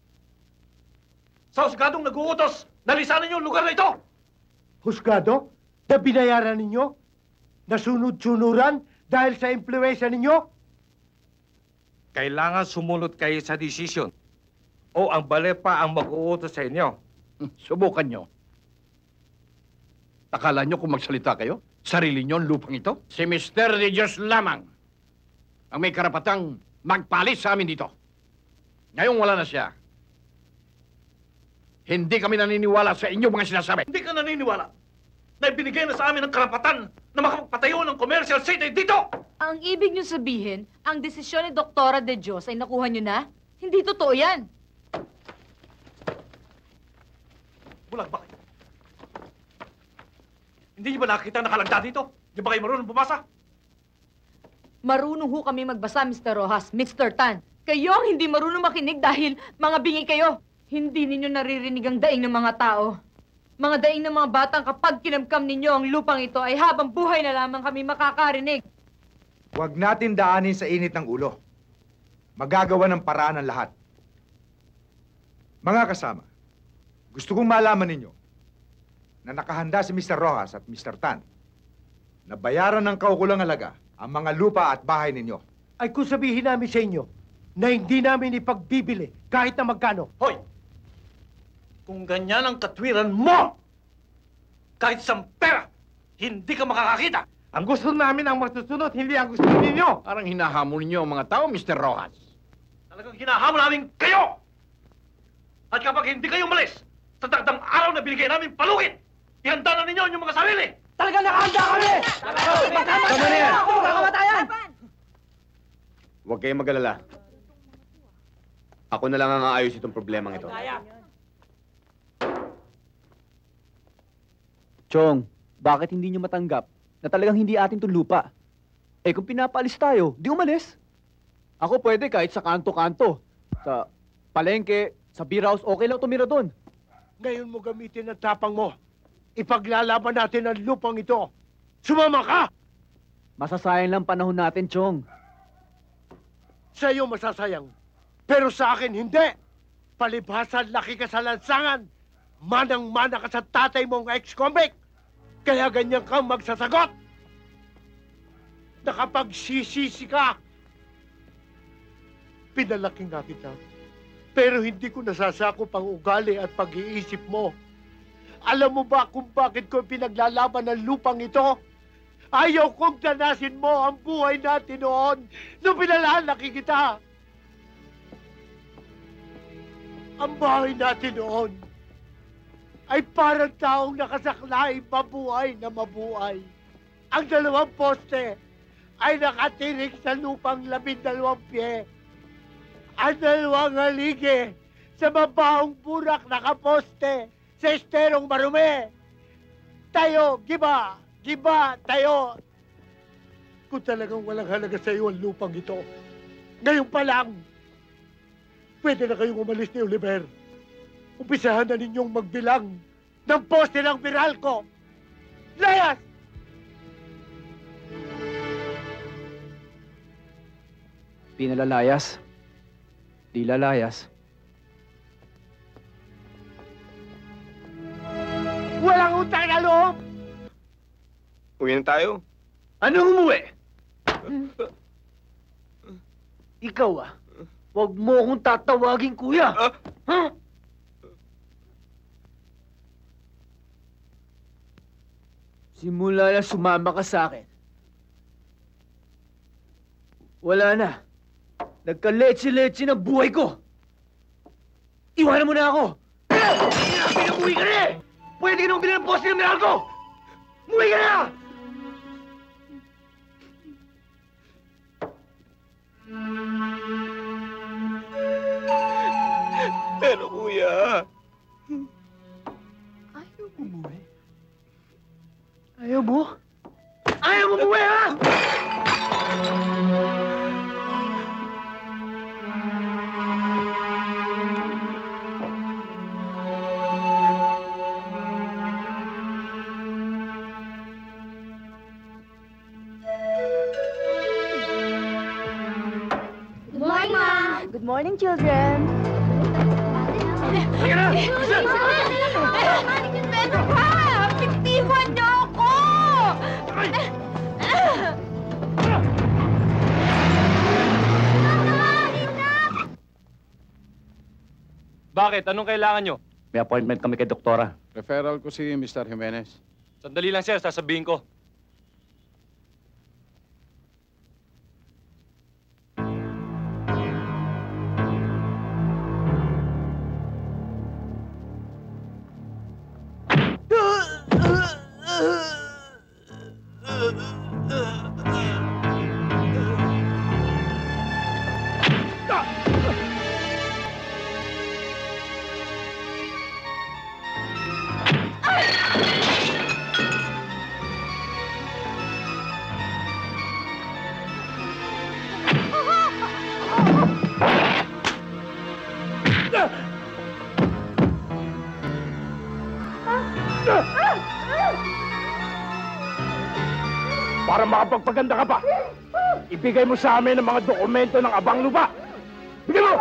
Sa husgadong nag-uutos, nalisanin niyo ang lugar na ito! Husgado? Na binayaran ninyo? Nasunod-sunuran dahil sa impluwensya ninyo? Kailangan sumunod kayo sa desisyon. O ang bale pa ang mag-uutos sa inyo. Subukan nyo. Akala nyo kung magsalita kayo? Sarili nyo ang lupang ito? Si Mr. De Dios lamang ang may karapatang magpalis sa amin dito. Ngayong wala na siya. Hindi kami naniniwala sa inyong mga sinasabi. Hindi ka naniniwala na ibinigay na sa amin ang karapatan na makapagpatayo ng commercial city dito! Ang ibig niyo sabihin, ang desisyon ni Doktora De Dios ay nakuha niyo na? Hindi totoo yan. Bulag ba kayo? Hindi niyo ba nakakita na kalagda dito? Di ba kayo marunong bumasa? Marunong ho kami magbasa, Mr. Rojas, Mr. Tan. Kayo ang hindi marunong makinig dahil mga bingi kayo. Hindi ninyo naririnig ang daing ng mga tao. Mga daing ng mga batang kapag kinamkam ninyo ang lupang ito ay habang buhay na lamang kami makakarinig. Huwag natin daanin sa init ng ulo. Magagawa ng paraan ang lahat. Mga kasama, gusto kong malaman ninyo na nakahanda si Mr. Rojas at Mr. Tan na bayaran ng kaukulang halaga ang mga lupa at bahay ninyo. Ay kung sabihin namin sa inyo na hindi namin ipagbibili kahit na magkano. Hoy! Kung ganyan ang katwiran mo, kahit isang pera, hindi ka makakakita. Ang gusto namin ang masusunod, hindi ang gusto ninyo. Parang hinahamon ninyo ang mga tao, Mr. Rojas. Talagang hinahamon namin kayo! At kapag hindi kayo umalis, sa dagdang araw na binigay namin palugit, ihanda na ninyo yung mga sarili! Talaga nakahanda kami! Tama na yan! Kamatayan! Huwag kayong mag-alala. Ako na lang ang aayos itong problemang ito. Chong, bakit hindi nyo matanggap na talagang hindi atin itong lupa? Eh kung pinapaalis tayo, di umalis. Ako pwede kahit sa kanto-kanto. Sa palengke, sa beer house, okay lang tumira doon. Ngayon mo gamitin ang tapang mo. Ipaglalaban natin ang lupang ito. Sumama ka! Masasayang lang panahon natin, Chong. Sa iyo masasayang. Pero sa akin, hindi. Palibhasan, laki ka sa lansangan. Manang-mana ka sa tatay mong ex-convict. Kaya ganyan kang magsasagot. Nakapagsisisi ka. Pinalaki nga kita. Pero hindi ko nasasakop ang ugali at pag-iisip mo. Alam mo ba kung bakit ko pinaglalaban ng lupang ito? Ayaw kong danasin mo ang buhay natin noon nung pinalalaki kita. Ang bahay natin noon ay parang taong nakasaklay, mabuhay na mabuhay. Ang dalawang poste ay nakatirik sa lupang 12 pie. Ang dalawang haligi sa mabahong burak nakaposte sa esterong marumi. Tayo, giba, tayo. Kung talagang walang halaga sa iyo ang lupang ito, ngayon pa lang, pwede na kayong umalis ni Oliver. Umpisahan na ninyong magbilang ng poste ng Meralco. Layas! Pinalalayas. Di lalayas. Walang utang na loob! Uwi na tayo. Anong umuwi? Ikaw huwag mo akong tatawagin kuya. Ha? Simula na sumama ka sa akin. Wala na. Nagka-letse-letse ng buhay ko. Iwanan mo na ako. Pinabuhi ka na eh! Pwede ka nang bilhin ng poste ng Meralco! Umuwi ka na! Pero kuya... Ayaw umuwi? Ayaw mo? Ayaw mo umuwi, ha? Good morning, Mom. Good morning, children. Sige na! Pedro ka! Piktiwan niyo ako! Bakit? Anong kailangan nyo? May appointment kami kay Doktora. Referral ko si Mr. Jimenez. Sandali lang, sir. Sasabihin ko. Para makapagpaganda ka pa, ibigay mo sa amin ang mga dokumento ng Abang Lupa. Bigay mo!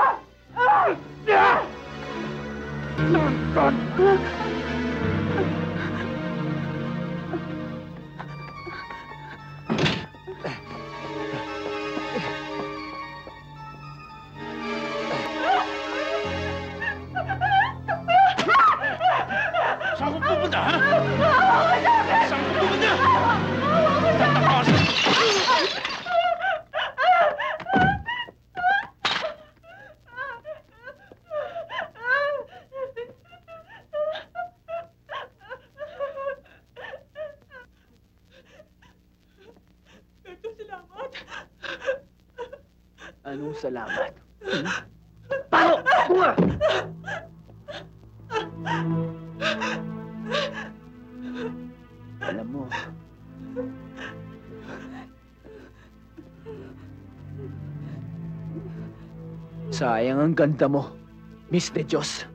Saan ko pupunta, ha? Saan ko pupunta? Anong salamat? Paro! Bunga! Alam mo, sayang ang ganda mo, Miss De Diyos.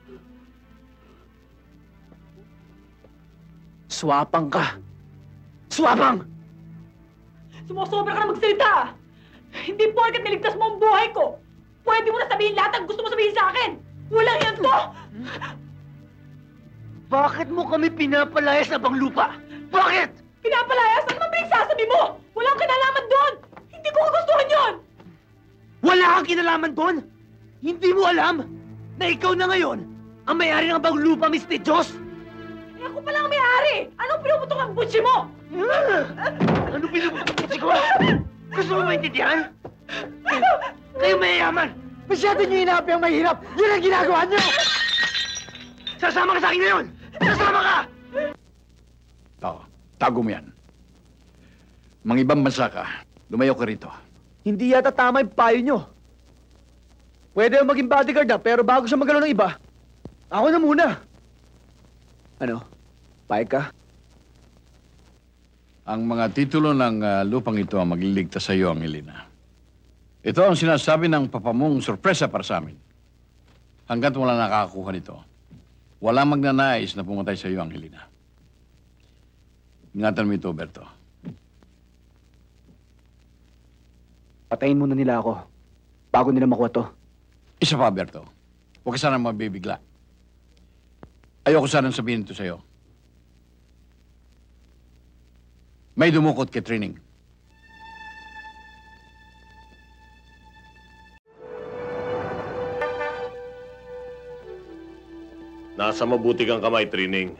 Swapang ka! Swapang! Sumusobra ka na magsalita! Hindi porket niligtas mo ang buhay ko! Pwede mo na sabihin lahat ang gusto mo sabihin sa akin! Walang yan to! Bakit mo kami pinapalayas sa bang lupa? Bakit? Pinapalayas? Ano naman pinagsasabi mo? Walang kinalaman doon! Hindi ko gustuhan yun! Wala kang kinalaman doon? Hindi mo alam na ikaw na ngayon ang may-ari ng bang lupa, Miss De Diyos? Eh, ako palang may-ari! Anong pinuputok ang butsi mo? Ano pinuputok ko? Gusto mo maintindihan? Kayo mayayaman! Masyado niyo hinapi ang mahirap! Yun ang ginagawa niyo! Sasama ka sa akin ngayon! Sasama ka! Oo, tago mo yan. Mga ibang bansa ka, lumayo ka rito. Hindi yata tama yung payo niyo. Pwede yung maging bodyguard na, pero bago siya magalaw ng iba, ako na muna. Ano? Payag ka? Ang mga titulo ng lupang ito ang magliligtas sa iyo, Angelina. Ito ang sinasabi ng papamong sorpresa para sa amin. Hanggat wala nakakakuha nito, walang magnanais na pumatay sa iyo, Angelina. Ingatan mo ito, Berto. Patayin muna nila ako bago nila makuha to. Isa pa, Berto. Huwag ka sanang mabibigla. Ayoko sanang sabihin ito sa'yo. May dumukot kay Trining. Nasa mabuti kang kamay, Trining.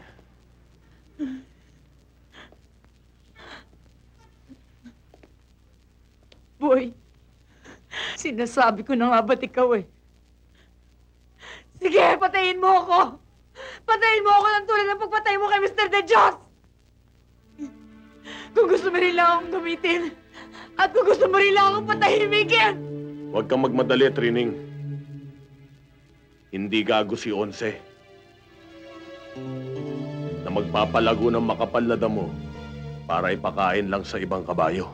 Boy, sinasabi ko na nga ba't ikaw eh. Sige, patayin mo ako! Patayin mo ako ng tulad ng pagpatay mo kay Mr. De Diyos! Kung gusto mo rin lang akong gamitin, at kung gusto mo rin lang akong patahimikin! Huwag kang magmadali, Trining. Hindi gago si Onse na magpapalago ng makapal na damo para ipakain lang sa ibang kabayo.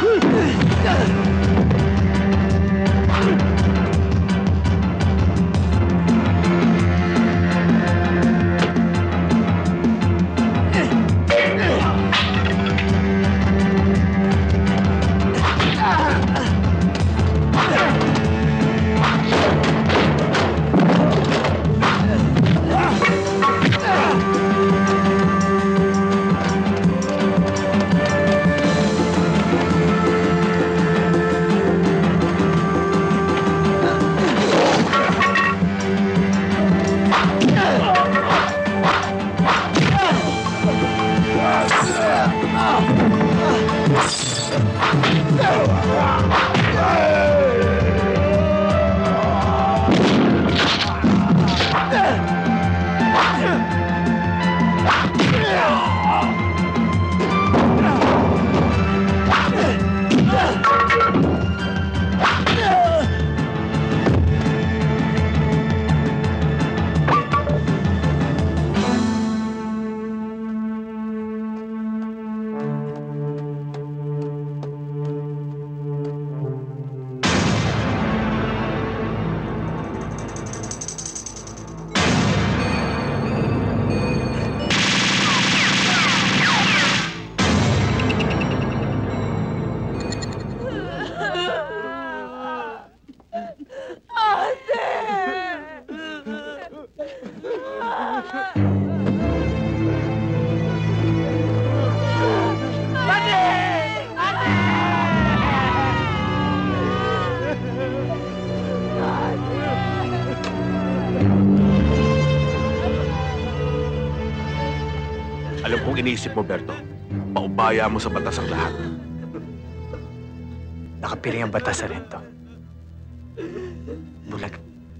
Alam kong iniisip mo, Berto. Paubaya mo sa batas ang lahat. Nakapiring ang batas sa rento. Bulag.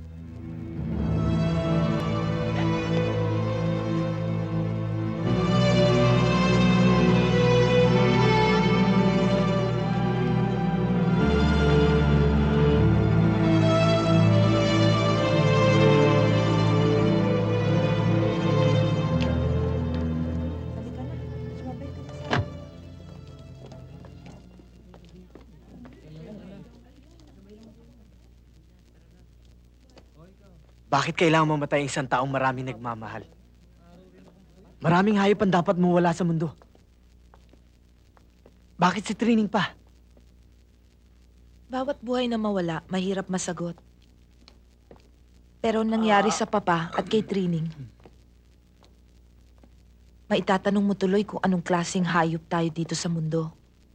Bakit kailangan mamatay ang isang taong maraming nagmamahal? Maraming hayop ang dapat mawala sa mundo. Bakit si Trining pa? Bawat buhay na mawala, mahirap masagot. Pero nangyari sa papa at kay Trining, maitatanong mo tuloy kung anong klaseng hayop tayo dito sa mundo.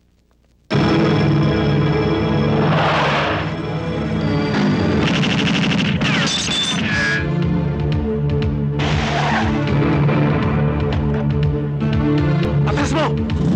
Atras mo!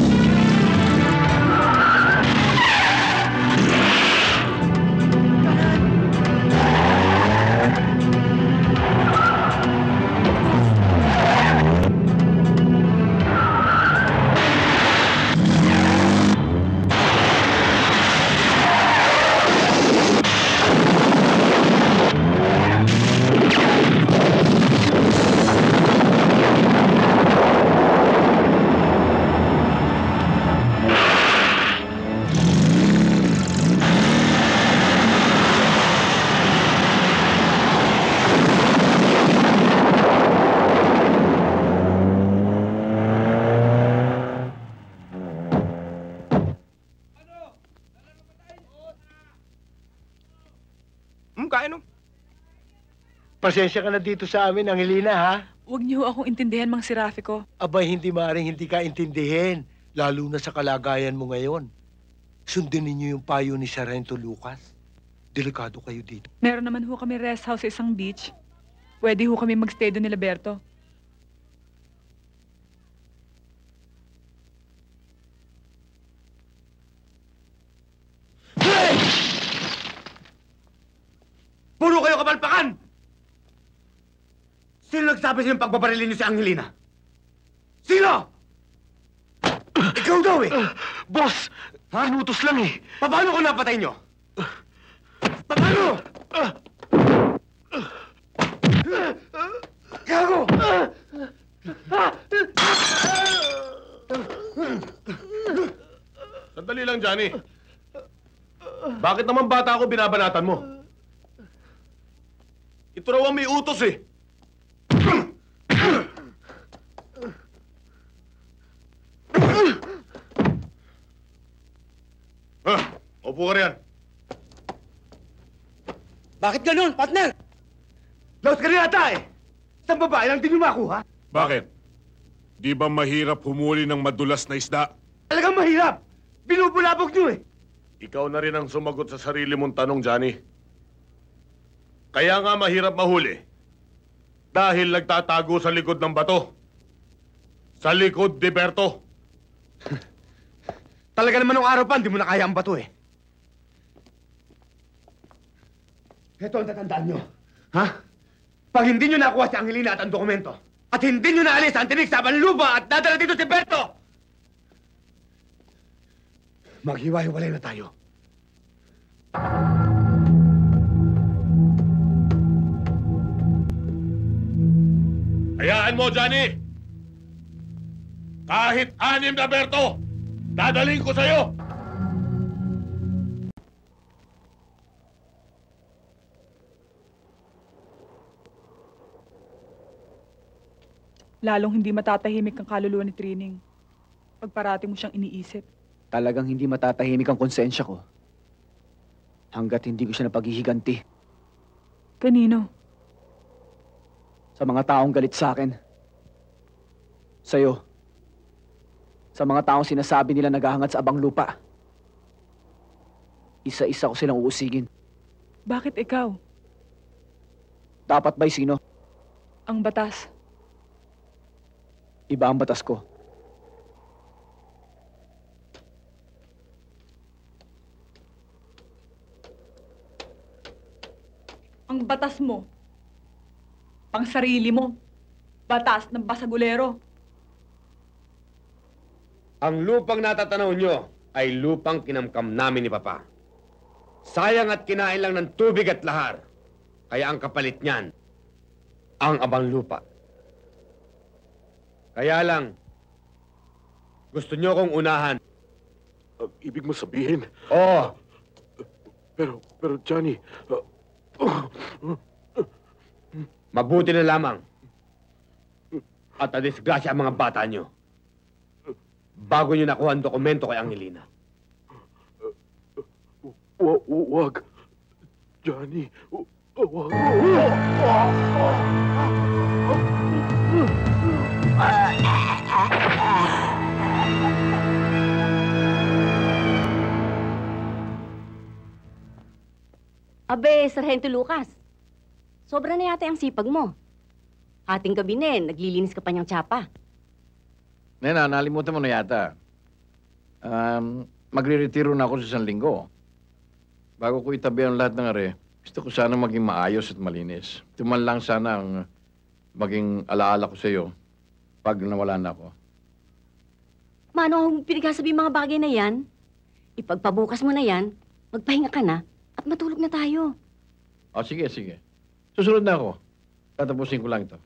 Pasensya ka na dito sa amin, Angelina, ha? Huwag niyo akong intindihan, Mang Serafico. Abay, hindi maaaring hindi ka intindihin. Lalo na sa kalagayan mo ngayon. Sundin ninyo yung payo ni Sargento Lucas. Delikado kayo dito. Meron naman ho kami rest house sa isang beach. Pwede ho kami magstay doon ni Liberto. Hey! Puro kayo kapalpakan! Sino nagsabi sa'yo pagbabarilin niyo si Angelina? Sino? Ikaw daw eh! Boss! Inutos lang eh! Paano ko napatay niyo? Paano? Gago! Sandali lang, Johnny. Bakit naman bata ako binabanatan mo? Ito raw ang may utos eh. Upo ka riyan. Bakit ganun, partner? Laos ka rin ata eh. Isang babae lang din yung makuha. Bakit? Di ba mahirap humuli ng madulas na isda? Talagang mahirap. Binubulabog nyo eh. Ikaw na rin ang sumagot sa sarili mong tanong, Johnny. Kaya nga mahirap mahuli. Dahil nagtatago sa likod ng bato. Sa likod ni Berto. Talaga naman nung araw pa, hindi mo na kaya ang bato eh. Ito ang tatandaan nyo. Ha? Pag hindi nyo nakuha si Angelina at ang dokumento, at hindi nyo naalis ang tinig sa Abanlupa at dadala dito si Berto, maghiwa-hiwalay na tayo. Hayaan mo, Johnny! Kahit 6 na Berto, dadaling ko sa'yo! Lalong hindi matatahimik ang kaluluwa ni Trining pag parati mo siyang iniisip. Talagang hindi matatahimik ang konsensya ko hanggat hindi ko siya napaghihiganti. Kanino? Sa mga taong galit sa akin. Sa'yo. Sa mga taong sinasabi nila naghahangat sa abang lupa. Isa-isa ko silang uusigin. Bakit ikaw? Dapat ba'y sino? Ang batas. Iba ang batas ko. Ang batas mo. Pang sarili mo. Batas ng basagulero. Ang lupang natatanaw nyo ay lupang kinamkam namin ni Papa. Sayang at kinain lang ng tubig at lahar. Kaya ang kapalit niyan, ang abang lupa. Kaya lang, gusto nyo kong unahan. Ibig mo sabihin? Oo. Pero Johnny... Mabuti na lamang. At na-disgrasya ang mga bata nyo. Bago nyo nakuha ang dokumento kay Angelina. Wag. Johnny. Wag. Abe, Sargento Lucas. Sobra na yata ang sipag mo. Hating gabi naglilinis ka pa niyang tsapa. Nena, nalimutan mo na yata. Magre-retiro na ako sa 1 linggo. Bago ko itabi ang lahat ng are, gusto ko sana maging maayos at malinis. Tuman lang sana ang maging alaala ko sa iyo pag nawala na ako. Mano, pinagsasabi mga bagay na yan. Ipagpabukas mo na yan, magpahinga ka na, at matulog na tayo. O, sige. Susunod na ako. Tatapusin ko lang ito.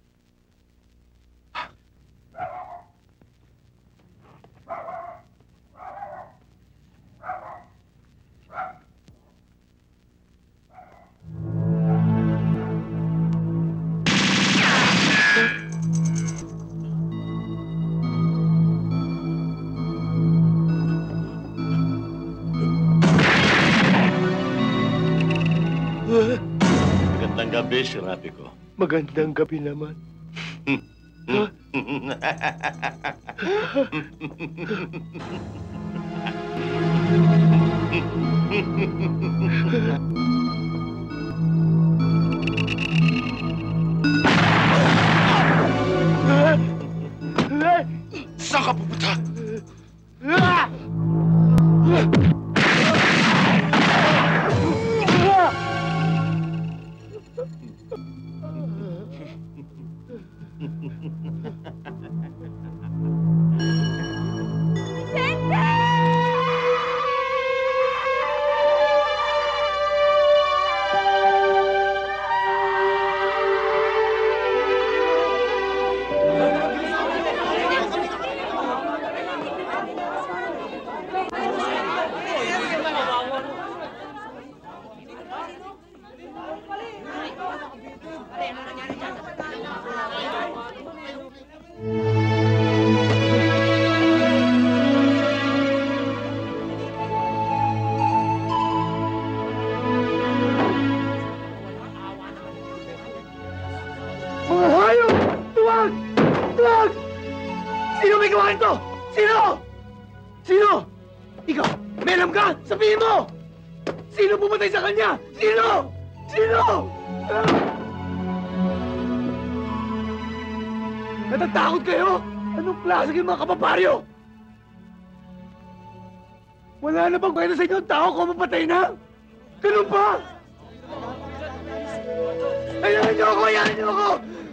Magandang gabi, si Rapi ko. Magandang gabi naman. Saan ka pupunta? akin to! Sino? Sino? Ikaw, may alam ka? Sabihin mo! Sino pumatay sa kanya? Sino? Sino? Natatakot kayo? Anong klase kayong mga kapaparyo? Wala na bang kwenta sa inyo ang tao ko mapatay na? Ganun pa? Ayahan niyo ako! Ayahan niyo ako!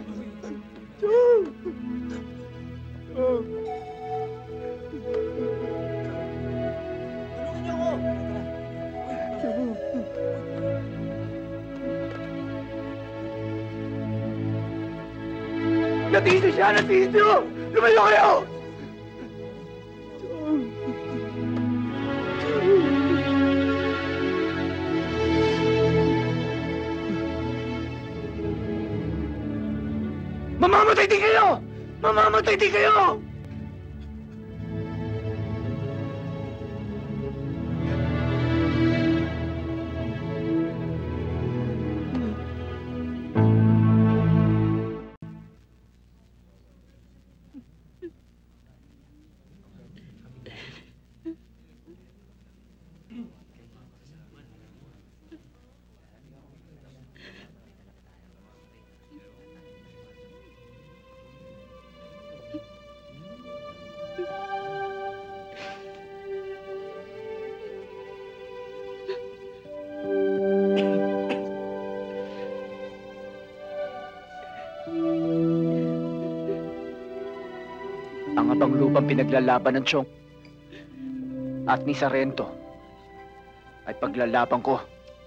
Natisyo siya! Natisyo! Lumayo kayo! Mamamatay din kayo! Mamamatay din kayo! Ang abang lupang pinaglalaban ng Chong at ni Sarento ay paglalaban ko.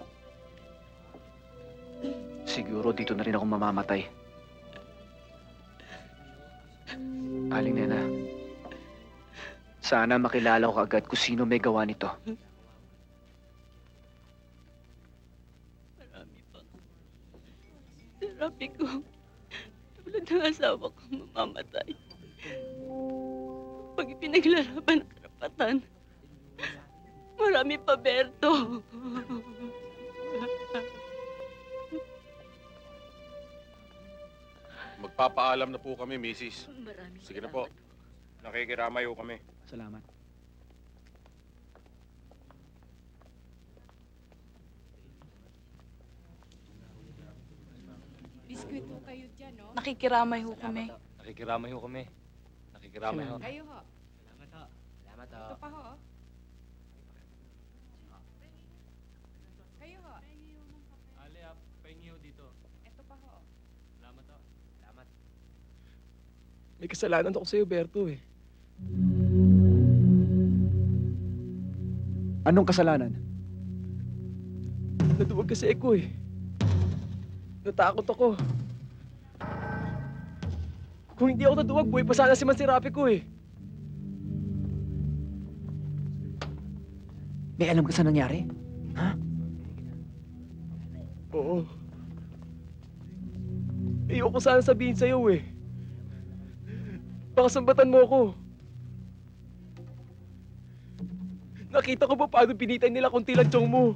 Siguro dito na rin ako mamamatay. Aling Nena, sana makilala ko agad kung sino may gawa nito. Terapi ko. Tulad ng asawa ko mamamatay. Pag ipinaglalaban ng karapatan, marami pa, Berto. Magpapaalam na po kami, Mrs. Maraming Sige na po. Nakikiramay ho kami. Salamat. Biskwit ho kayo dyan, no? Nakikiramay ho kami. Nakikiramay ho kami. Nakikiramay ho. Kayo ho. Salamat ho. Salamat ho. Ito pa ho. Kayo ho. Ali, pahingi ho dito. Ito pa ho. Salamat ho. Salamat. May kasalanan ako sa'yo, Berto, eh. Anong kasalanan? Naduwag kasi ako, eh. Natakot ako. Kung hindi ako naduwag, buhay pa sana si Mansirapi ko, eh. May alam ka sa nangyari? Ha? Oo. Ayoko sana sabihin sa'yo, eh. Baka sambatan mo ako. Nakita ko ba paano pinitay nila kung tilang tiyong mo?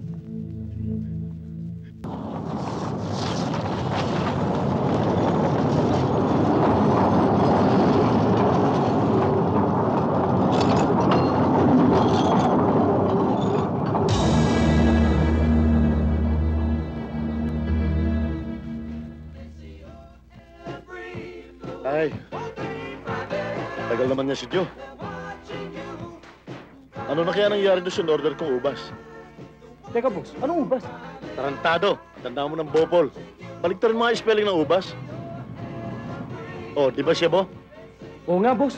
Ay, tagal naman niya si Joe. Ano na kaya nangyari doon sa order kong ubas? Teka, boss. Anong ubas? Tarantado. Tanda mo ng bopol. Baliktarin mga spelling ng ubas. Oh, di ba siya, Bo? Oo nga, boss.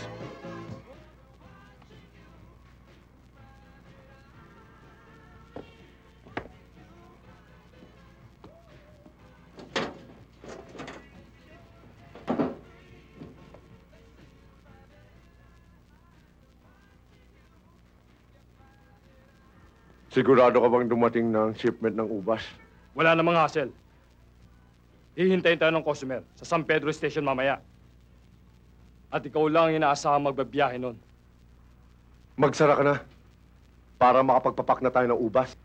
Sigurado ka bang dumating ng shipment ng ubas? Wala namang hassle. Hihintayin tayo ng customer sa San Pedro Station mamaya. At ikaw lang ang inaasahang magbabiyahe nun. Magsara ka na para makapagpapak na tayo ng ubas.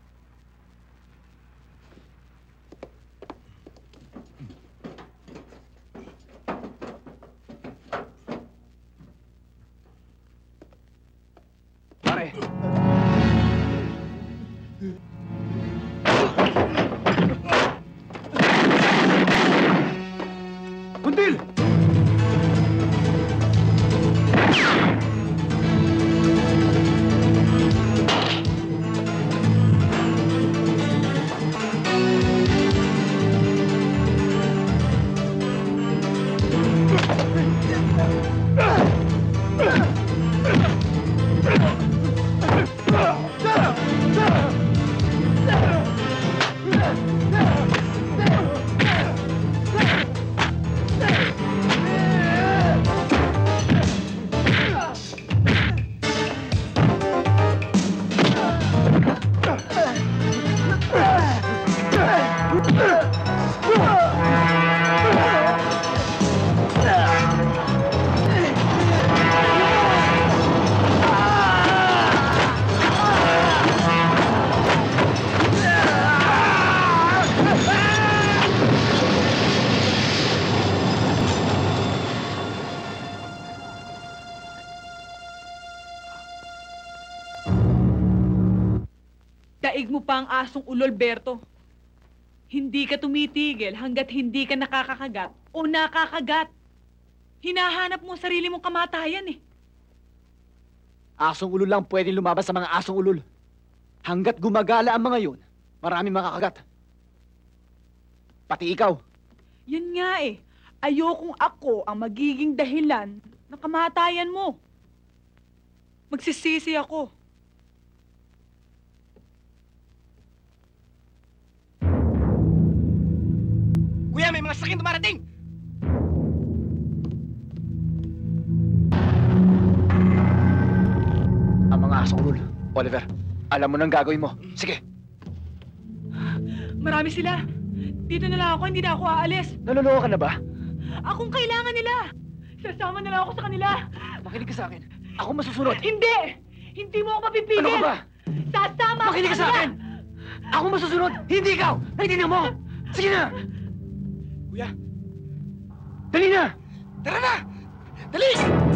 Daig mo pa ang asong ulol, Berto. Hindi ka tumitigil hanggat hindi ka nakakakagat o nakakagat. Hinahanap mo ang sarili mong kamatayan eh. Asong ulol lang pwedeng lumabas sa mga asong ulol. Hanggat gumagala ang mga yun, maraming makakagat. Pati ikaw. Yan nga eh. Ayokong ako ang magiging dahilan ng kamatayan mo. Magsisisi ako. Kuya, may mga sakin dumarating! Ang mga asong ulol. Oliver, alam mo nang gagawin mo. Sige. Marami sila. Dito na lang ako, hindi na ako aalis. Naloloko ka na ba? Akong kailangan nila. Sasama na lang ako sa kanila. Makinig ka sa akin. Ako masusunod. Hindi! Hindi mo ako mapipigil! Ano ka ba? Sasama ako Makinig ka sa akin! Ako masusunod, hindi ikaw! Naintindihan mo! Sige na! Kuya! Dali na! Tara na! Dali!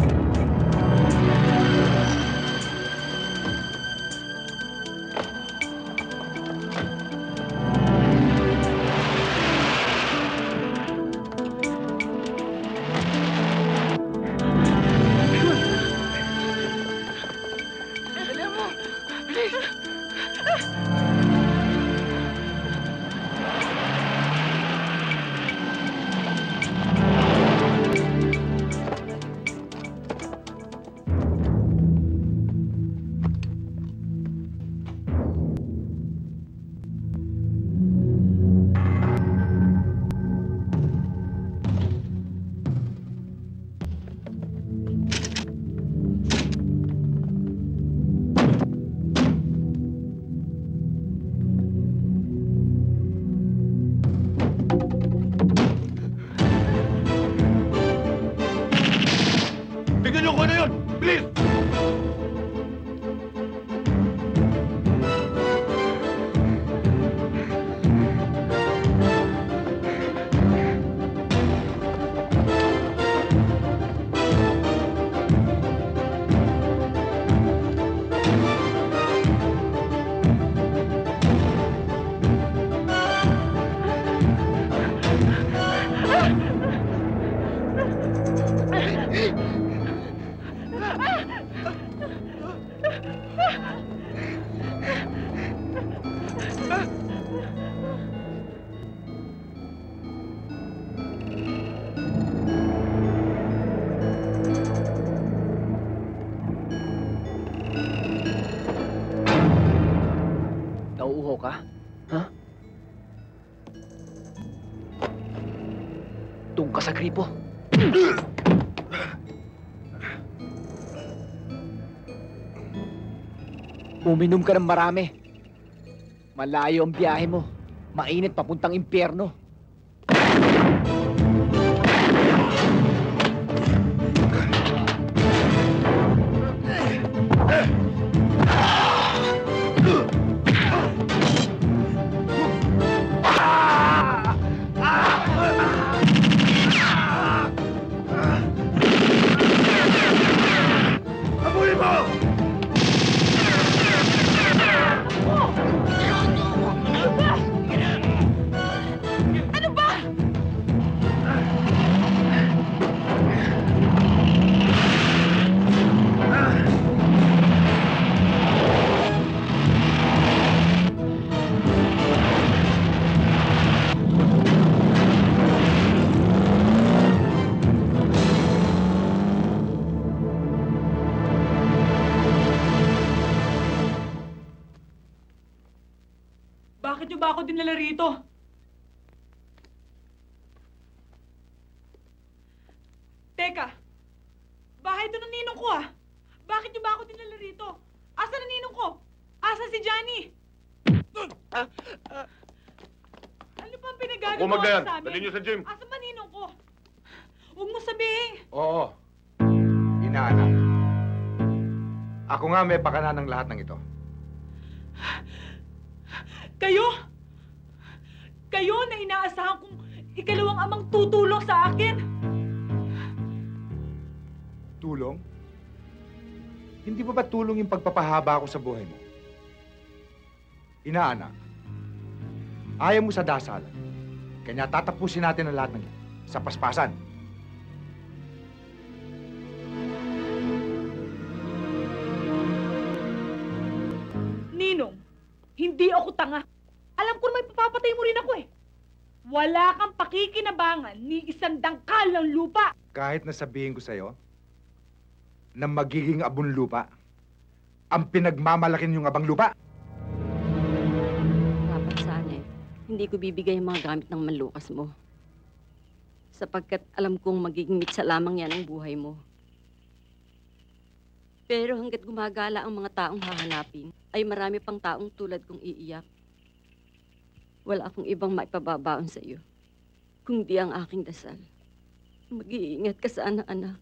Nauuhaw ka? Ha? Doon ka sa gripo. Uminom ka ng marami. Malayo ang biyahe mo. Mainit papuntang impyerno. Bakit niyo ba ako dinala rito? Teka, bahay ito ng ninong ko ah. Bakit niyo ba ako dinala rito? Asa na ninong ko? Asa si Johnny? Ano pa ang pinagagawa Huwag magdayan. sa amin? Dali niyo sa gym. Asa ba ninong ko? Huwag mo sabihin. Oo. Inaanak. Ako nga may pakana ng lahat ng ito. Kayo? Kayo na inaasahan kong ikalawang amang tutulong sa akin? Tulong? Hindi ba tulong yung pagpapahaba ko sa buhay mo? Inaanak, ayaw mo sa dasalan. Kanya tatapusin natin ang lahat ng yan sa paspasan. Ninong, hindi ako tanga. Alam ko naman papapatay mo rin ako eh. Wala kang pakikinabangan ni isang dangkal ng lupa. Kahit nasabihin ko sa'yo na magiging abon lupa, ang pinagmamalakin yung abang lupa. Dapat sana eh, hindi ko bibigay ang mga gamit ng manlukas mo. Sapagkat alam kong magiging mitsa lamang yan ang buhay mo. Pero hanggat gumagala ang mga taong hahanapin, ay marami pang taong tulad kong iiyak. Wala akong ibang maipababaon sa iyo, kundi ang aking dasal. Mag-iingat ka sana, anak.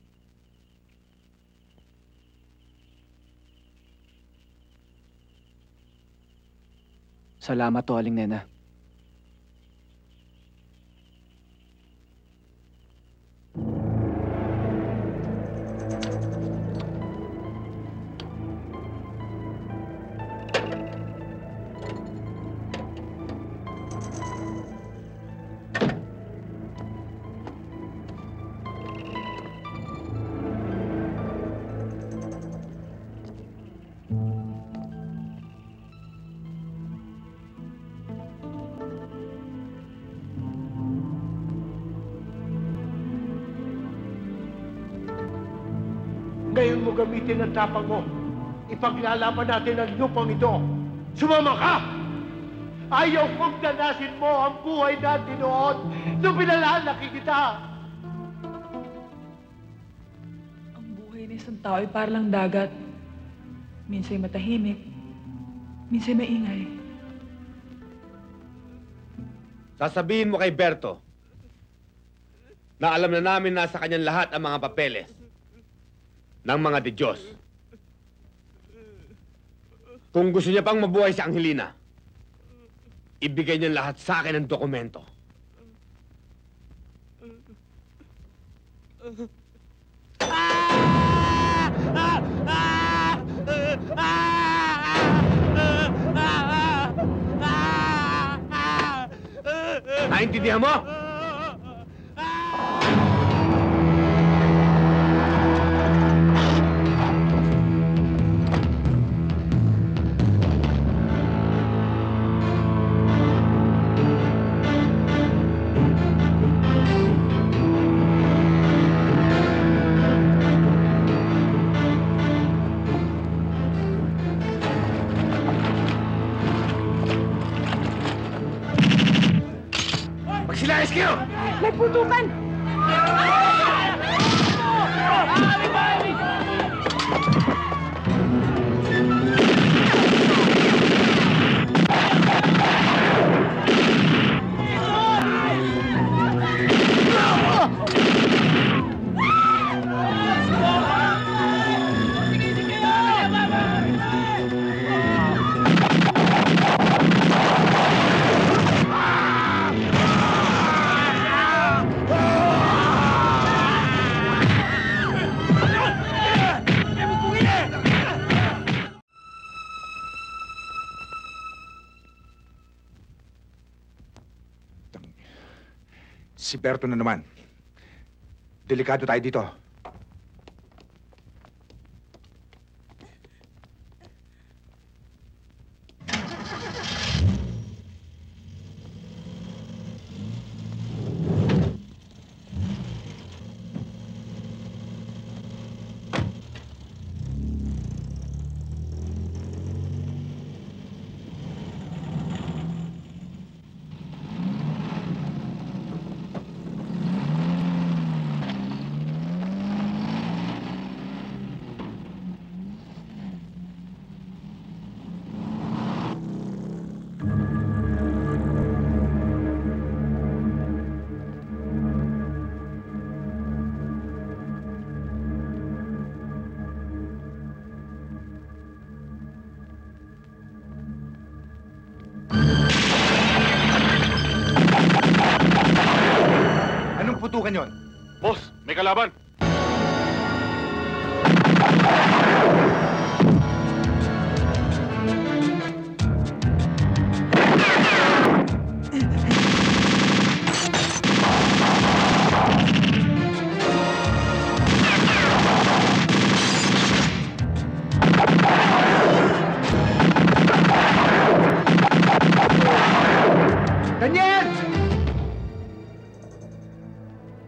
Salamat to, Aling Nena. Ngayon mo gamitin ang tapang mo. Ipaglalaban natin ang lupang ito. Sumama ka! Ayaw kong danasin mo ang buhay natin noon nung pinalalaki kita. Ang buhay ng isang tao ay parang dagat. Minsan matahimik, minsan maingay. Sasabihin mo kay Berto na alam na namin nasa kanyang lahat ang mga papeles ng mga de Diyos. Kung gusto niya pang mabuhay si Angelina, ibigay niya lahat sa akin ang dokumento. Naintindihan mo? Magsilayas kayo! May putukan! Si Berto na naman. Delikado tayo dito. Anong putukan yon? Boss, may kalaban.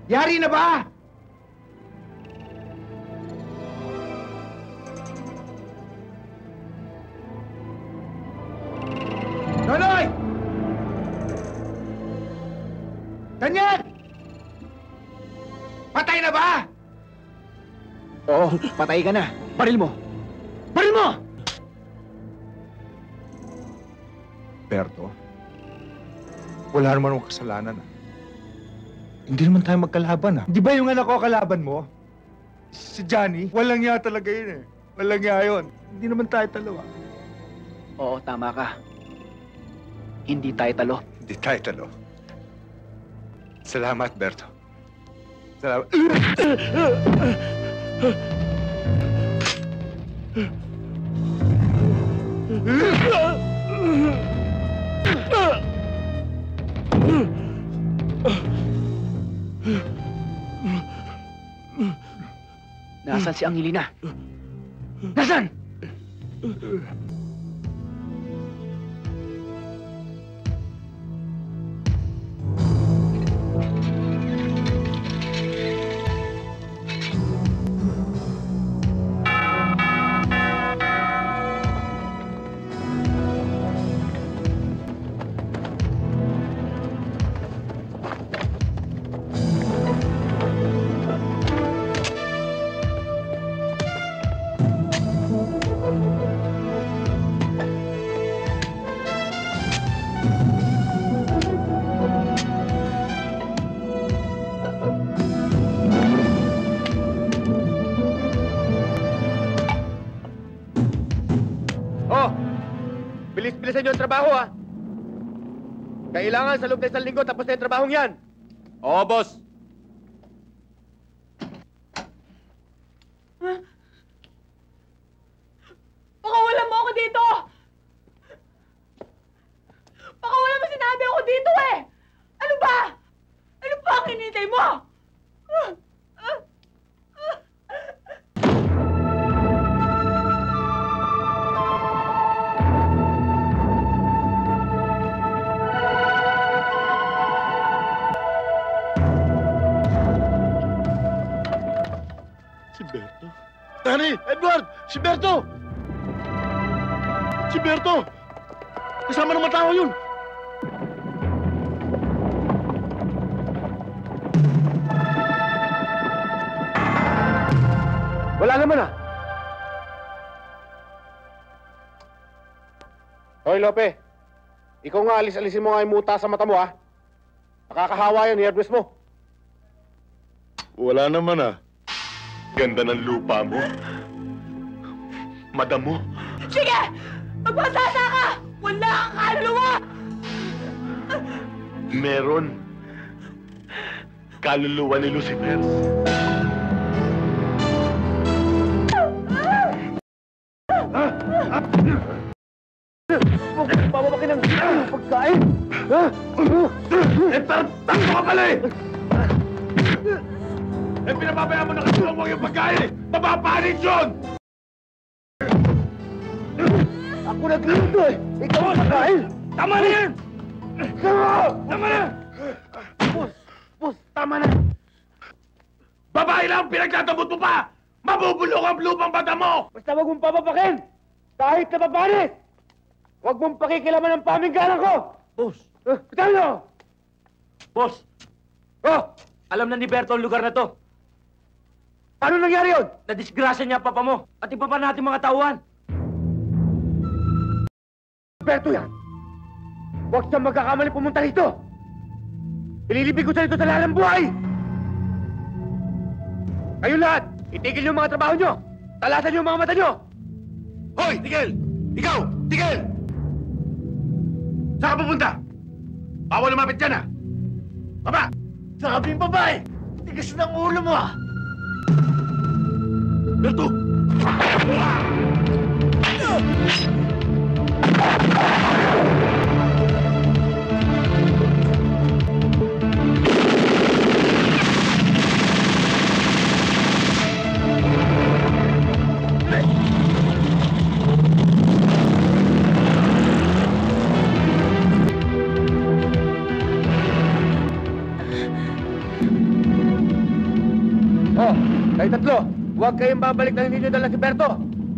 Yari na ba? Nonoy! Daniel! Patay na ba? Oo, patay ka na. Baril mo! Baril mo! Berto, wala naman akong kasalanan. Hindi naman tayo magkalaban. Di ba yung anak ko kalaban mo? Si Johnny? Walang nga talaga yun eh. Walang nga yun. Hindi naman tayo talo. Oo, tama ka. Hindi tayo talo. Hindi tayo talo. Salamat, Berto. Salamat. Nasaan si Angelina? Nasaan? Bilis-bilisan nyo ang trabaho, ha? Kailangan sa loob ng 1 linggo tapos na yung trabahong yan. Oo, boss. Pakawalan mo ako dito! Pakawalan mo sinabi ako dito eh! Ano ba? Ano ba ang hinintay mo? Si Berto? Tani! Edward! Si Berto! Si Berto! Kasama ng mga tao yun! Wala naman, ah! Hoy, Lope. Ikaw nga, alis-alisin mo nga yung muta sa mata mo, ah. Nakakahawa yan, hairdress mo. Wala naman ah. Ganda ng lupa mo. Madam mo. Sige! Magpasasa ka! Wala kang kaluluwa! Meron. Kaluluwa ni Lucifer. Papapakin ng pagkain! Ha? Eh, takbo ka pala eh! Eh, pinapabayaan mo na kasi mo yung pagkain eh! Mapapanin yun! Ako nagluto eh! Ikaw ang pagkain! Tama na yan! Tama na! Boss, tama na! Babae lang ang pinagtatabot mo pa! Mabubulok ang lupang bata mo! Basta wag mong papapakin! Kahit napapanis! Huwag mong pakikilaman ang paminggalan ko! Boss! Bitawan nyo! Boss! Oh! Alam na ni Berto ang lugar na to. Paano nangyari yun? Nadisgrasya niya papa mo at iba pa natin mga tauhan. Berto yan! Huwag siyang magkakamali pumunta rito! Ililibig ko siya rito sa lahat ng buhay! Kayong lahat, itigil niyo ang mga trabaho niyo! Talasan niyo ang mga mata niyo! Hoy, Tigel! Ikaw! Tigel! Saan ka pupunta? Bawal lumapit dyan, ha? Baba! Sabi yung babae! Tigas ng ulo mo, ah! Berto! Kayo tatlo, huwag kayong babalik na hindi nyo dala si Berto.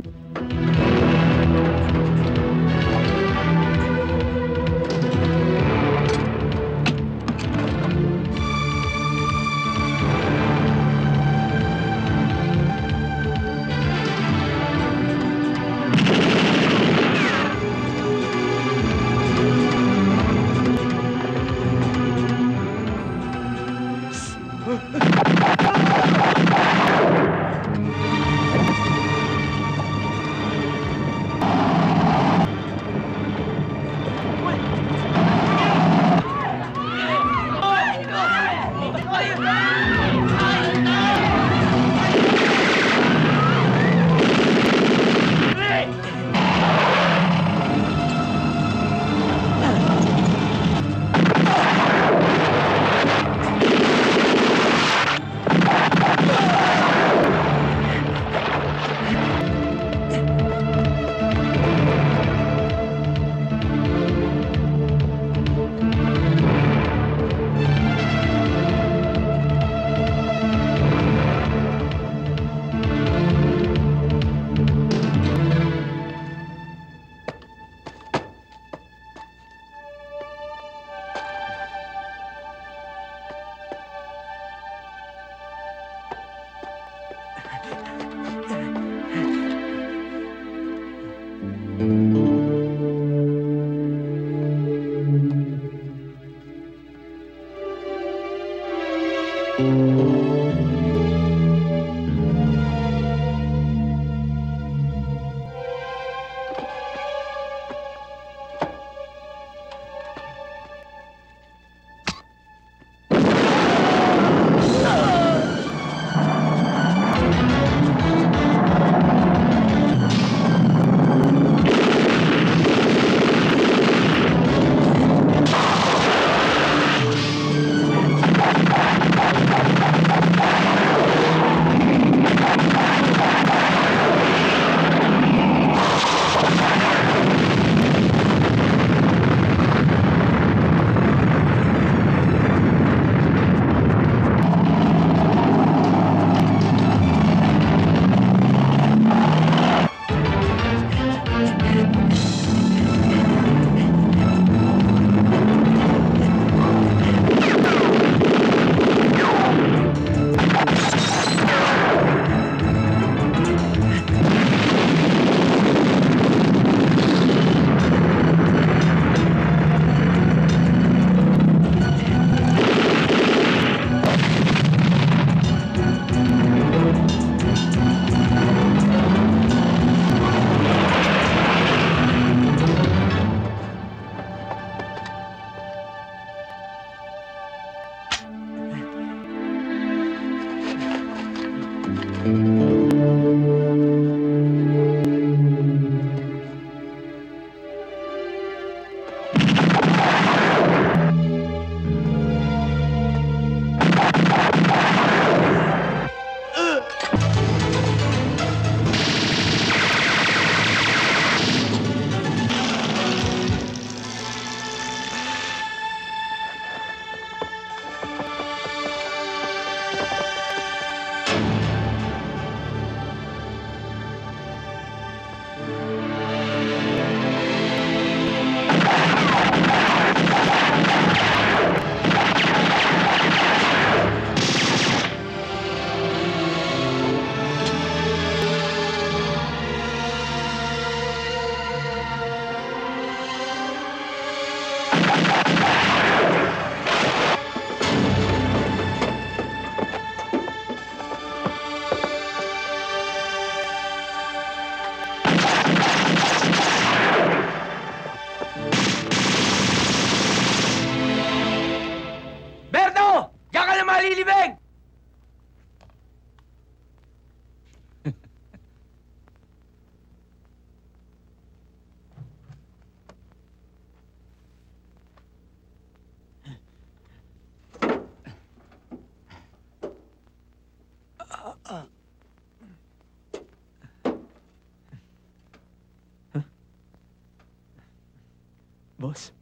Boss,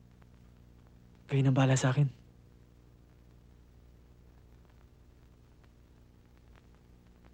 kayo nang bahala sa akin.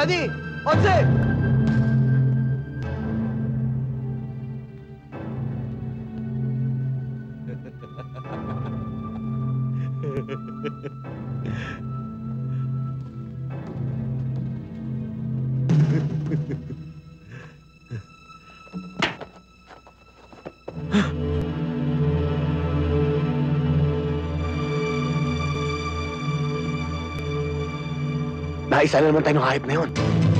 Johnny! 11! Naisa na naman tayo ng hayop na yun.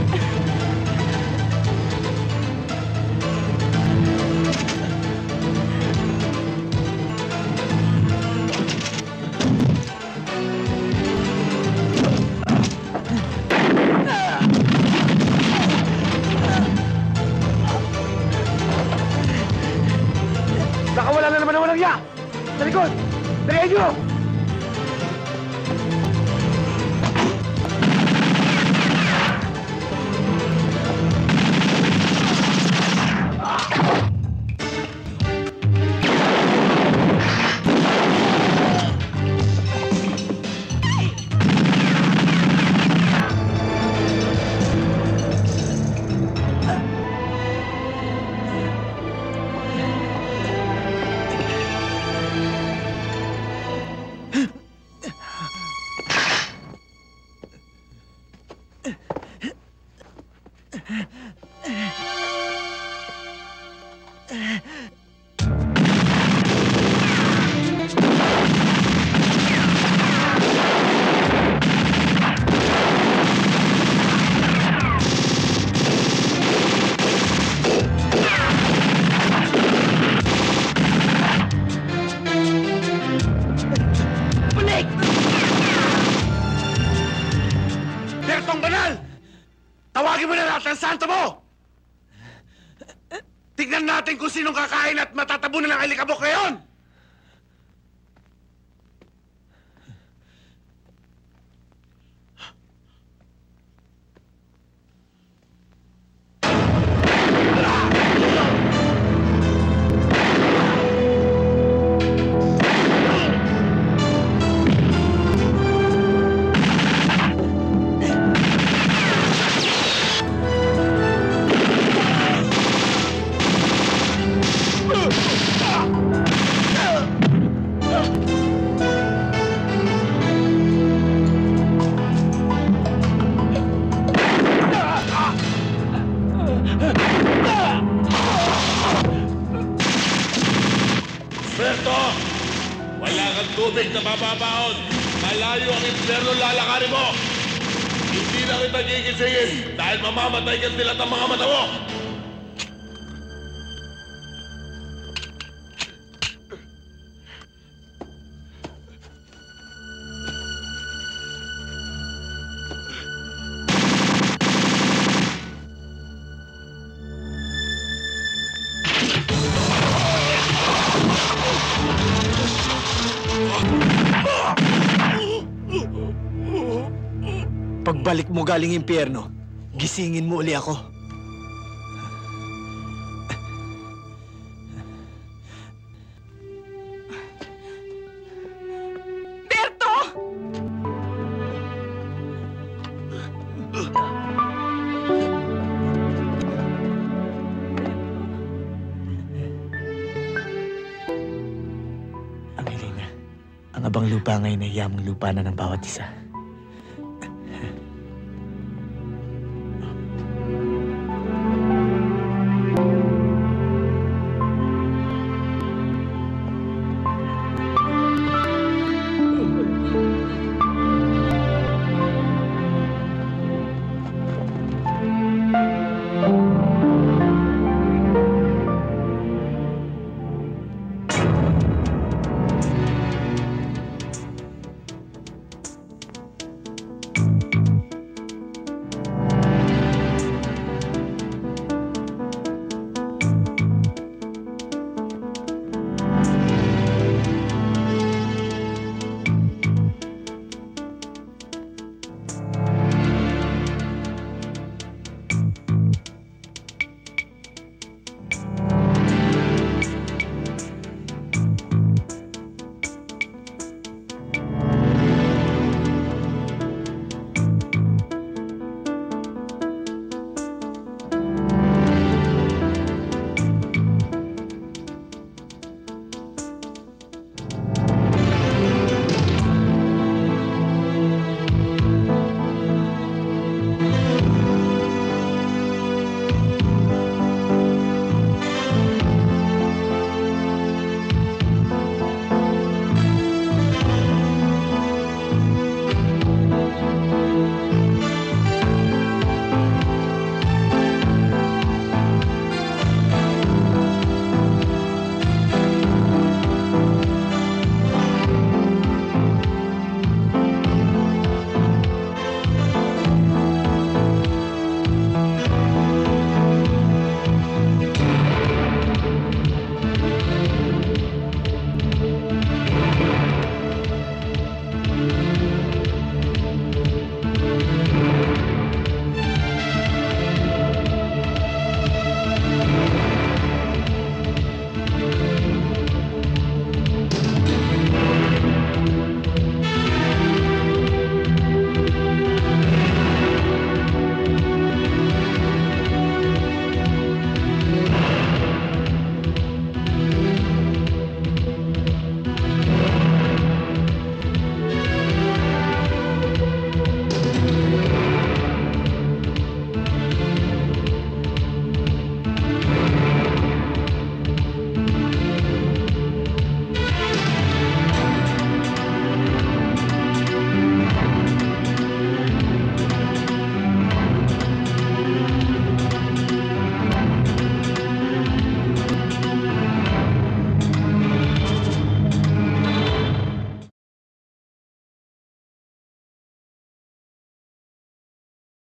Nakawala na naman ang walang ya! Sa likod! Dalihan nyo! Bertong Banal! Tawagin mo na lahat ng santo mo! Tignan natin kung sinong kakain at matatabunan ng alikabok ngayon! Berto! Wala kang tubig na mababaon. Malayo ang impyerno lalakarin mo. Hindi na kita gigisingin dahil mamamatay ka dilat ang mga mata mo. Pagbalik mo galing impyerno, gisingin mo uli ako. Berto! Angelina, ang abang lupa ngayon ay yamang lupa na ng bawat isa.